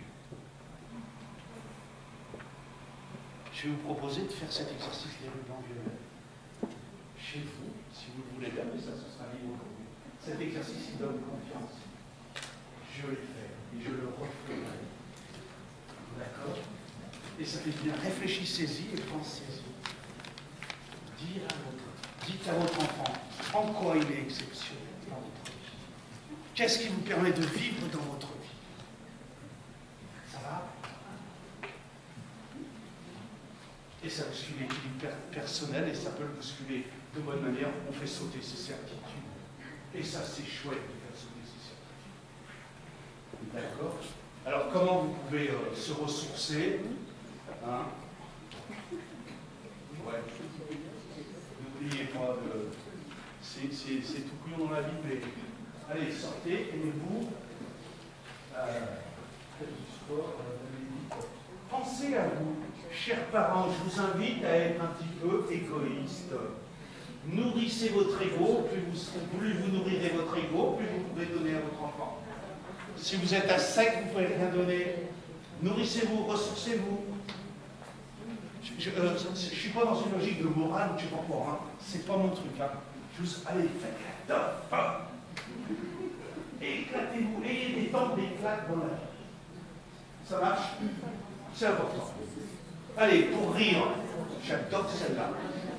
Je vais vous proposer de faire cet exercice des rubans violets. Chez vous, si vous le voulez bien, mais ça, ce sera libre pour vous. Cet exercice, il donne confiance. Je le fais, et je le referai. D'accord? Et ça fait bien. Réfléchissez-y et pensez-y. Dites à votre, dites à votre enfant en quoi il est exceptionnel dans votre vie. Qu'est-ce qui vous permet de vivre dans votre vie? Ça va? Et ça bouscule l'équilibre personnel et ça peut le bousculer de bonne manière. On fait sauter ses certitudes. Et ça, c'est chouette de faire sauter ses certitudes. D'accord? Alors, comment vous pouvez euh, se ressourcer? Hein? Ouais. N'oubliez pas de... C'est tout couillon dans la vie, mais allez, sortez, aimez-vous. Euh, faites du sport, euh, pensez à vous. Chers parents, je vous invite à être un petit peu égoïste. Nourrissez votre ego, plus vous, plus vous nourrirez votre ego, plus vous pourrez donner à votre enfant. Si vous êtes à sec, vous ne pouvez rien donner. Nourrissez-vous, ressourcez-vous. Je ne euh, suis pas dans une logique de morale, je ne sais pas quoi, hein. C'est pas mon truc. Hein. Juste, allez, faites la toffe. Éclatez-vous, ayez des temps d'éclat dans la vie. Ça marche? C'est important. Allez, pour rire, j'adore celle-là.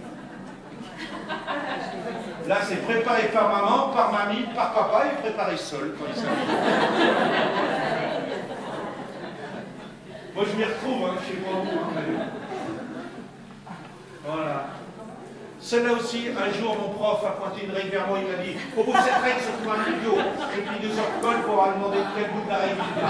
Là, c'est préparé par maman, par mamie, par papa et préparé seul quand il s'amuse. Moi, je m'y retrouve, hein, je sais pas où. Hein, voilà. Celle-là aussi, un jour, mon prof a pointé une règle vers moi, il m'a dit « Au bout de cette règle, c'est tout un idiot. » Et puis il nous en colle pour avoir demandé quel bout de la règle il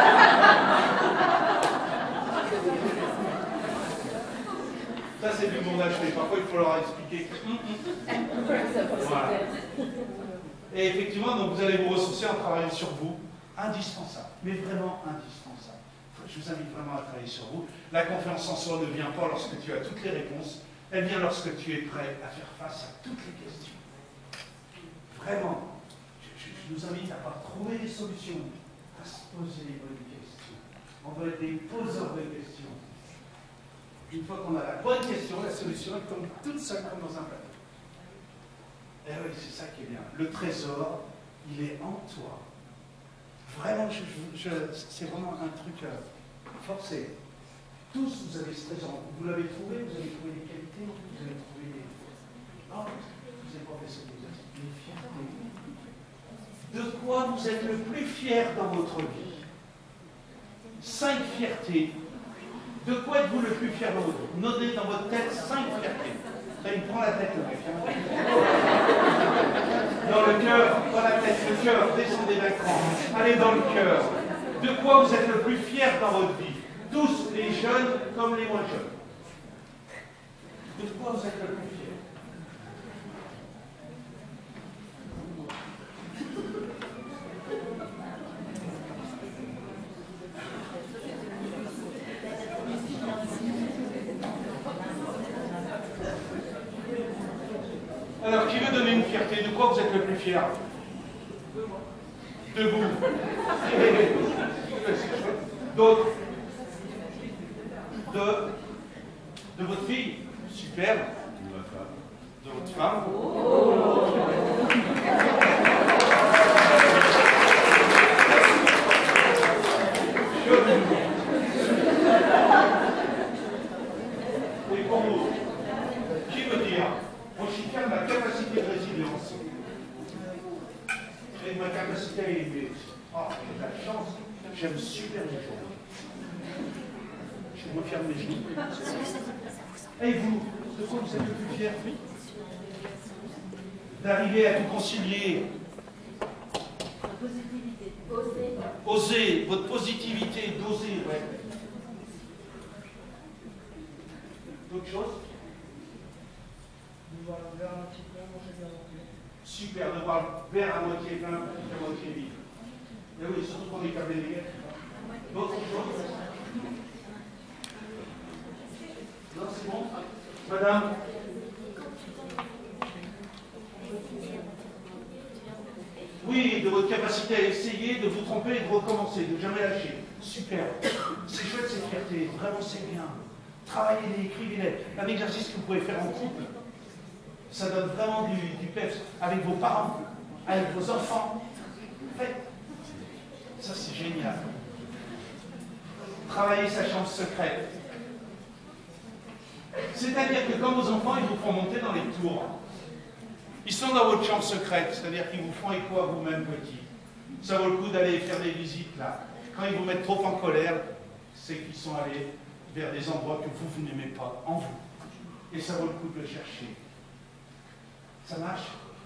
Ça, c'est du bon acheté. Parfois, il faut leur expliquer. Voilà. Et effectivement, donc, vous allez vous ressourcer en travaillant sur vous. Indispensable, mais vraiment indispensable. Je vous invite vraiment à travailler sur vous. La confiance en soi ne vient pas lorsque tu as toutes les réponses. Elle vient lorsque tu es prêt à faire face à toutes les questions. Vraiment, je, je, je nous invite à ne pas trouver des solutions, à se poser les bonnes questions. On doit être des poseurs de questions. Une fois qu'on a la bonne question, la solution est comme toute seule, comme dans un plateau. Et oui, c'est ça qui est bien. Le trésor, il est en toi. Vraiment, je, je, je, c'est vraiment un truc euh, forcé. Tous, vous avez ce trésor. Vous l'avez trouvé, vous avez trouvé des qualités, vous avez trouvé des... Oh, vous n'avez pas fait ce que vous êtes. Les fiertés. De quoi vous êtes le plus fier dans votre vie? Cinq fiertés. De quoi êtes-vous le plus fier dans votre vie? Notez dans votre tête cinq fiertés. Ça, il prend la tête, le mec. Dans le cœur, pas la tête, le cœur. Descendez d'un cran. Allez dans le cœur. De quoi vous êtes le plus fier dans votre vie? Tous, les jeunes comme les moins jeunes. De quoi vous êtes le plus fiers? Alors, qui veut donner une fierté? De quoi vous êtes le plus fier? De vous. D'autres? De, de votre fille? Super. De votre femme? Et pour vous, qui veut dire? Moi, je suis fier de ma capacité de résilience et de ma capacité à aimer. Oh, j'ai de la chance, j'aime super les gens. Je me ferme les genoux. Et vous, de quoi vous êtes le plus fier? D'arriver à tout concilier. Positivité. Oser. Oser, votre positivité, d'oser, ouais. D'autres choses? De voir le verre à moitié plein, manger bien rempli. Super, de voir le verre à moitié plein, à moitié vide. Et oui, surtout qu'on est câblé négatif. D'autres choses? Non, c'est bon? Madame? Oui, de votre capacité à essayer, de vous tromper et de recommencer, de jamais lâcher. Super. C'est chouette cette fierté, vraiment c'est bien. Travaillez-les, écrivez-les. Un exercice que vous pouvez faire en couple. Ça donne vraiment du, du peps avec vos parents, avec vos enfants. Faites. Ça c'est génial. Travaillez sa chambre secrète. C'est-à-dire que quand vos enfants ils vous font monter dans les tours, ils sont dans votre chambre secrète, c'est-à-dire qu'ils vous font écho à vous-même petit. Ça vaut le coup d'aller faire des visites là. Quand ils vous mettent trop en colère, c'est qu'ils sont allés vers des endroits que vous, vous n'aimez pas, en vous. Et ça vaut le coup de le chercher. Ça marche?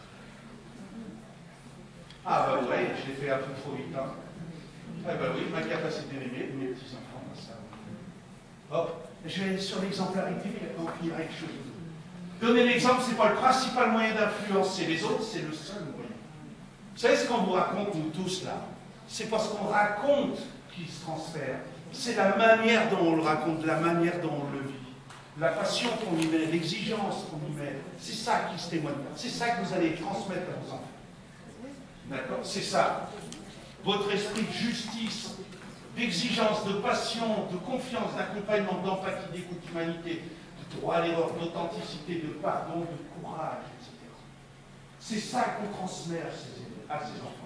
Ah bah ouais, je l'ai fait un peu trop vite. Hein. Ah bah oui, ma capacité d'aimer, mes petits-enfants, ça. Hop, je vais sur l'exemplarité, puis après on finira avec chose. Donner l'exemple, ce n'est pas le principal moyen d'influencer les autres, c'est le seul moyen. Vous savez ce qu'on vous raconte, nous tous, là? C'est parce qu'on raconte qu'il se transfère. C'est la manière dont on le raconte, la manière dont on le vit. La passion qu'on y met, l'exigence qu'on y met, c'est ça qui se témoigne. C'est ça que vous allez transmettre à vos enfants. D'accord? C'est ça. Votre esprit de justice, d'exigence, de passion, de confiance, d'accompagnement, d'empathie, d'écoute, d'humanité, de droit à l'erreur, d'authenticité, de pardon, de courage, et cetera. C'est ça qu'on transmet à ses, à ses enfants.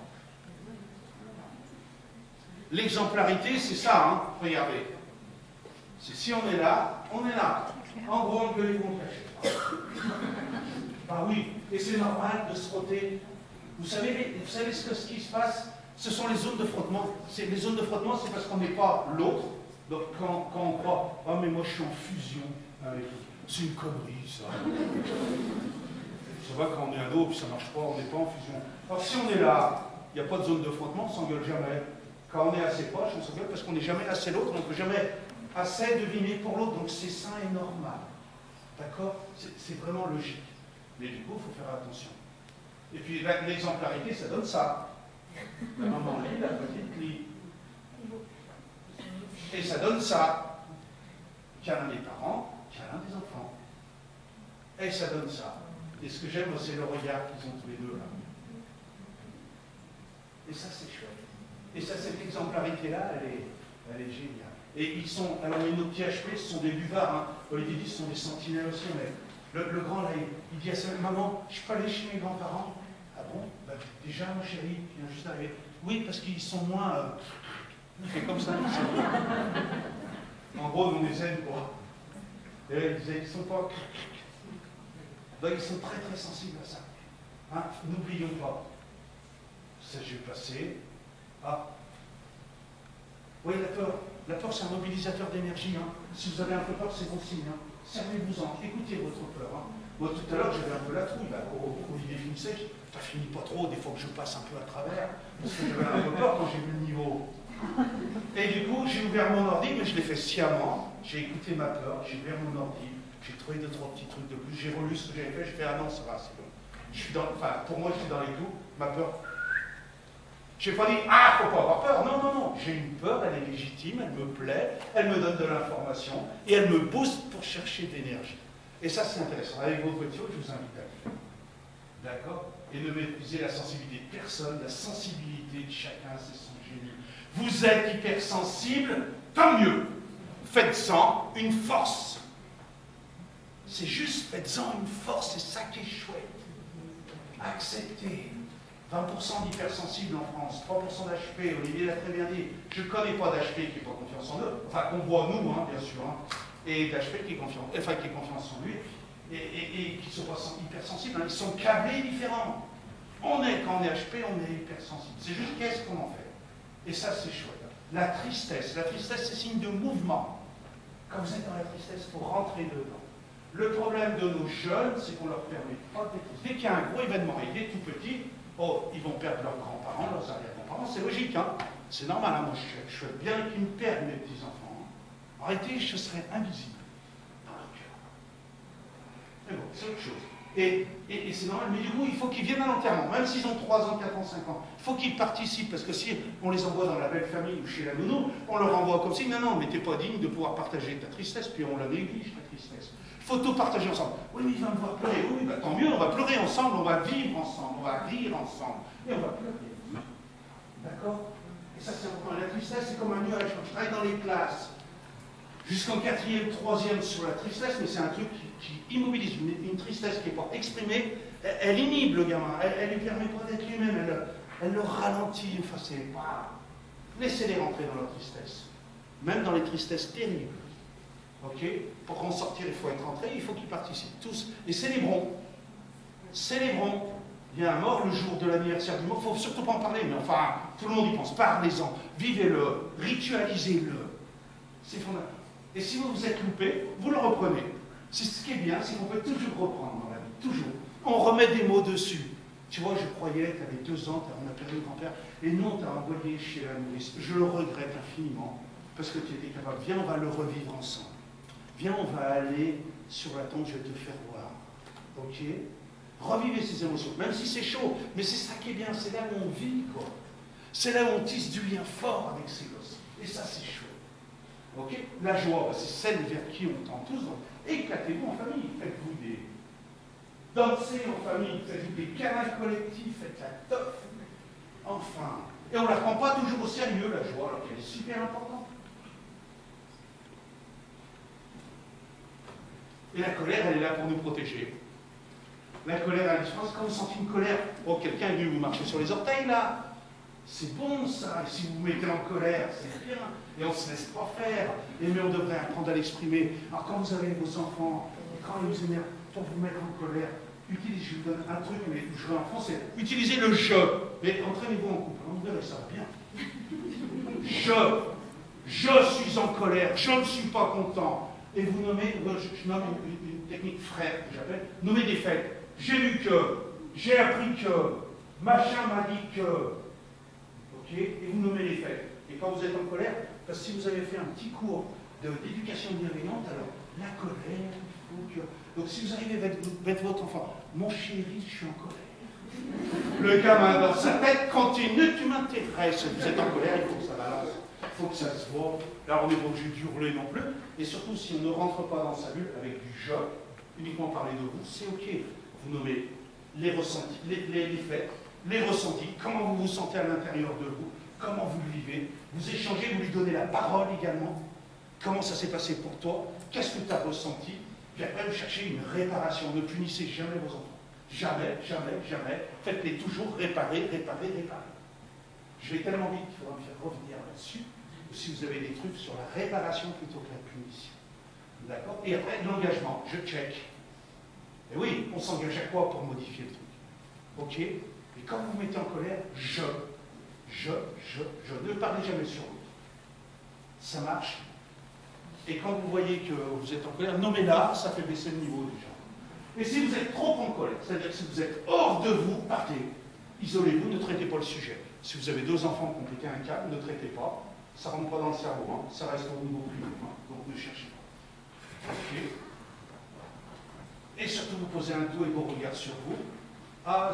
L'exemplarité, c'est ça, hein? Regardez. C'est si on est là, on est là. En gros, on peut les cacher. Ah oui, et c'est normal de se frotter. Vous savez, vous savez ce, que, ce qui se passe? Ce sont les zones de frottement. Les zones de frottement, c'est parce qu'on n'est pas l'autre. Donc quand, quand on croit, oh mais moi je suis en fusion avec lui. C'est une connerie, ça. Ça va quand on est ado, puis ça ne marche pas, on n'est pas en fusion. Alors si on est là, il n'y a pas de zone de frottement, on ne s'engueule jamais. Quand on est assez proche, on s'engueule parce qu'on n'est jamais assez l'autre, on ne peut jamais assez deviner pour l'autre, donc c'est sain et normal. D'accord? C'est vraiment logique. Mais du coup, il faut faire attention. Et puis l'exemplarité, ça donne ça. La maman lit, la petite lit. Et ça donne ça. Câlin des parents, câlin des enfants. Et ça donne ça. Et ce que j'aime, c'est le regard qu'ils ont tous les deux là. Et ça, c'est chouette. Et ça, cette exemplarité-là, elle est, elle est géniale. Et ils sont, alors les nos petits H P, ce sont des buvards, hein. Olivier dit, ce sont des sentinelles aussi, mais le, le grand, là, il, il dit à sa maman, je peux aller chez mes grands-parents? Ah bon? Bah, déjà, mon chéri, il vient juste d'arriver. Oui, parce qu'ils sont moins... Euh, il fait comme ça. En gros, on les aime, quoi. Et là, il disait, ils sont pas... Donc, ils sont très, très sensibles à ça. Hein? N'oublions pas. Ça, j'ai passé. Ah. Oui, la peur. La peur, c'est un mobilisateur d'énergie. Hein. Si vous avez un peu peur, c'est bon signe. Hein. Servez-vous-en. Écoutez votre peur. Hein. Moi, tout à l'heure, j'avais un peu la trouille. Là, au Olivier finissait, t'as fini pas trop, des fois que je passe un peu à travers. Parce que j'avais un peu peur quand j'ai vu le niveau. Et du coup, j'ai ouvert mon ordi, mais je l'ai fait sciemment. J'ai écouté ma peur, j'ai ouvert mon ordi, j'ai trouvé deux, trois petits trucs de plus, j'ai relu ce que j'avais fait, j'ai fait, ah non, ça va, c'est bon. Je suis dans, enfin, pour moi, je suis dans les clous, ma peur. Je n'ai pas dit, ah, faut pas avoir peur. Non, non, non, j'ai une peur, elle est légitime, elle me plaît, elle me donne de l'information, et elle me booste pour chercher de l'énergie. Et ça, c'est intéressant. Avec vos voitures, je vous invite à le faire. D'accord? Et ne méprisez la sensibilité de personne, la sensibilité de chacun, c'est son génie. Vous êtes hypersensible, tant mieux. Faites-en une force. C'est juste, faites-en une force, c'est ça qui est chouette. Acceptez. vingt pour cent d'hypersensibles en France, trois pour cent d'H P, Olivier l'a très bien dit. Je ne connais pas d'H P qui n'a pas confiance en eux, enfin qu'on voit nous, hein, bien sûr, hein, et d'H P qui est confiant, enfin, qui est confiance en lui, et, et, et qui ne sont pas hypersensibles, hein, ils sont câblés différents. On est, quand on est H P, on est hypersensible. C'est juste qu'est-ce qu'on en fait. Et ça, c'est chouette. La tristesse, la tristesse, c'est signe de mouvement. Quand vous êtes dans la tristesse, il faut rentrer dedans. Le problème de nos jeunes, c'est qu'on leur permet pas d'être. Dès qu'il y a un gros événement, il est tout petit, oh, ils vont perdre leurs grands-parents, leurs arrière-grands-parents, c'est logique, hein. C'est normal, hein. Moi je, je souhaite bien qu'ils me perdent mes petits-enfants. Hein. Arrêtez, je serai invisible dans leur cœur. Mais bon, c'est autre chose. Et, et, et c'est normal, mais du coup, il faut qu'ils viennent à l'enterrement, même s'ils ont trois ans, quatre ans, cinq ans. Il faut qu'ils participent, parce que si on les envoie dans la belle famille ou chez la nounou, on leur envoie comme si, non, non, mais t'es pas digne de pouvoir partager ta tristesse, puis on la néglige, ta tristesse. Il faut tout partager ensemble. Oui, mais il va me voir pleurer. Oui, bah, tant mieux, on va pleurer ensemble, on va vivre ensemble, on va rire ensemble, et on va pleurer. D'accord? Et ça, c'est important. La tristesse, c'est comme un nuage. Quand je travaille dans les classes, jusqu'en quatrième, troisième sur la tristesse, mais c'est un truc qui, qui immobilise. Une, une tristesse qui n'est pas exprimée, elle, elle inhibe le gamin, elle ne lui permet pas d'être lui-même, elle, elle le ralentit. Enfin, c'est pas. Laissez-les rentrer dans leur tristesse. Même dans les tristesses terribles. Ok? Pour en sortir, il faut être rentré, il faut qu'ils participent tous. Et célébrons. Célébrons. Il y a un mort le jour de l'anniversaire du mort, il ne faut surtout pas en parler, mais enfin, tout le monde y pense. Parlez-en, vivez-le, ritualisez-le. C'est fondamental. Et si vous vous êtes loupé, vous le reprenez. C'est ce qui est bien, c'est qu'on peut toujours reprendre dans la vie, toujours. On remet des mots dessus. Tu vois, je croyais, tu avais deux ans, on a perdu le grand-père, et non, tu as envoyé chez la nourrice. Je le regrette infiniment, parce que tu étais capable. Viens, on va le revivre ensemble. Viens, on va aller sur la tombe, je vais te faire voir. Ok? Revivez ces émotions, même si c'est chaud, mais c'est ça qui est bien, c'est là où on vit, quoi. C'est là où on tisse du lien fort avec ses gosses. Et ça, c'est chaud. Ok? La joie, c'est celle vers qui on tend tous. Donc, éclatez-vous en famille, faites-vous des. Dansez en famille, faites-vous des câlins collectifs, faites la teuf. Enfin. Et on ne la prend pas toujours au sérieux, la joie, alors qu'elle est super importante. Et la colère, elle est là pour nous protéger. La colère, elle est différente. Quand vous sentez une colère, oh, quelqu'un est venu vous marcher sur les orteils, là. C'est bon, ça. Et si vous vous mettez en colère, c'est bien. Et on ne se laisse pas faire. Et mais on devrait apprendre à l'exprimer. Alors, quand vous avez vos enfants, quand ils vous énervent, pour vous mettre en colère, utilisez, je vous donne un truc, mais je vais en français, utilisez le je. Mais entraînez-vous en couple. Vous verrez, ça va bien. Je. Je suis en colère. Je ne suis pas content. Et vous nommez, je, je nomme une, une, une technique frère que j'appelle, nommer des faits. J'ai lu que, j'ai appris que, machin m'a dit que, ok, et vous nommez les faits. Et quand vous êtes en colère, parce que si vous avez fait un petit cours d'éducation bienveillante, alors la colère, il faut que. Donc si vous arrivez à mettre votre enfant, mon chéri, je suis en colère. Le gamin dans sa tête continue, tu m'intéresses. Vous êtes en colère, il faut que ça balance. Il faut que ça se voit. Là, on n'est pas obligé d'hurler non plus. Et surtout, si on ne rentre pas dans sa bulle avec du je, uniquement parler de vous, c'est ok. Vous nommez les ressentis, les, les, les faits, les ressentis, comment vous vous sentez à l'intérieur de vous, comment vous le vivez. Vous échangez, vous lui donnez la parole également. Comment ça s'est passé pour toi? Qu'est-ce que tu as ressenti? Puis après, vous cherchez une réparation. Ne punissez jamais vos enfants. Jamais, jamais, jamais. Faites-les toujours réparer, réparer, réparer. Je vais tellement vite qu'il faudra me faire revenir là-dessus. Si vous avez des trucs sur la réparation plutôt que la punition. D'accord? Et après, l'engagement. Je check. Et oui, on s'engage à quoi pour modifier le truc? Ok? Et quand vous vous mettez en colère, je, je, je, je. Ne parlez jamais sur l'autre. Ça marche. Et quand vous voyez que vous êtes en colère, nommez-la, ça fait baisser le niveau déjà. Et si vous êtes trop en colère, c'est-à-dire que si vous êtes hors de vous, partez. Isolez-vous, ne traitez pas le sujet. Si vous avez deux enfants qui ont pété un câble, ne traitez pas. Ça ne rentre pas dans le cerveau, hein. Ça reste au niveau primaire, hein. Donc ne cherchez pas. Ok. Et surtout, vous posez un tout et vos regards sur vous. Ah,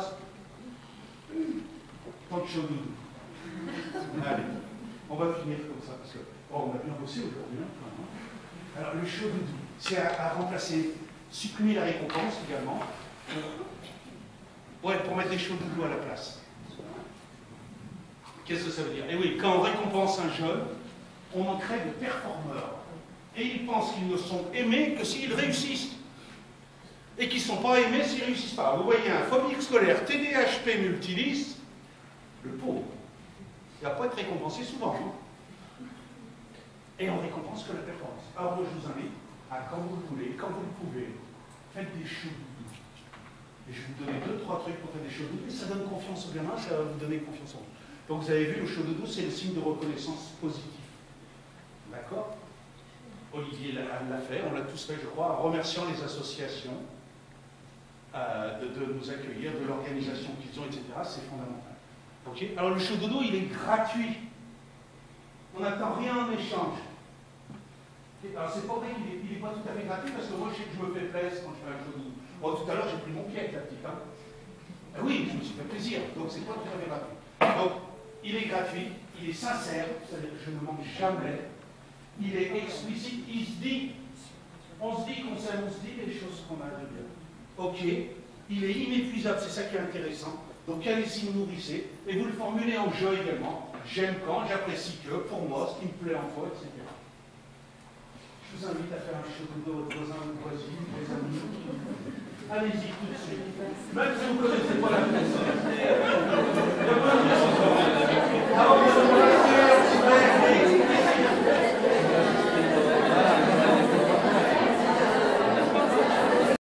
tant de chaud doudou. Allez, on va finir comme ça, parce que oh, on a bien bossé aujourd'hui. Hein. Alors, le chaud doudou, c'est à, à remplacer, supprimer la récompense également. Ouais, pour mettre des chauds doudou à la place. Qu'est-ce que ça veut dire? Eh oui, quand on récompense un jeune, on en crée des performeurs. Et ils pensent qu'ils ne sont aimés que s'ils réussissent. Et qu'ils ne sont pas aimés s'ils ne réussissent pas. Vous voyez, un phobique scolaire T D A H P multiliste, le pauvre, il ne va pas être récompensé souvent. Hein. Et on récompense que la performance. Alors moi, je vous invite à, quand vous le voulez, quand vous le pouvez, faites des chauds doudous. Et je vais vous donner deux, trois trucs pour faire des chauds doudous. Et ça donne confiance au gamin, ça va vous donner confiance en vous. Donc vous avez vu, le chaud doudou, c'est le signe de reconnaissance positif. D'accord? Olivier l'a fait, on l'a tous fait, je crois, en remerciant les associations euh, de, de nous accueillir, de l'organisation qu'ils ont, et cetera. C'est fondamental. Okay. Alors le chaud doudou, il est gratuit. On n'attend rien en échange. Okay. Alors c'est pas vrai qu'il n'est pas tout à fait gratuit, parce que moi je sais que je me fais plaisir quand je fais un chaud doudou. Bon, tout à l'heure, j'ai pris mon pied avec la petite. Hein. Ah oui, je me suis fait plaisir, donc c'est pas tout à fait gratuit. Donc, il est gratuit, il est sincère, c'est-à-dire que je ne manque jamais. Il est explicite, il se dit, on se dit qu'on s'aime, on se dit les choses qu'on a de bien. Ok, il est inépuisable, c'est ça qui est intéressant. Donc allez-y, nourrissez, et vous le formulez en jeu également. J'aime quand, j'apprécie que, pour moi, ce qui me plaît en toi, et cetera. Je vous invite à faire un chaud doudou à votre voisin, votre voisine, vos amis. Allez-y tout de suite. Même si vous ne connaissez pas la personne.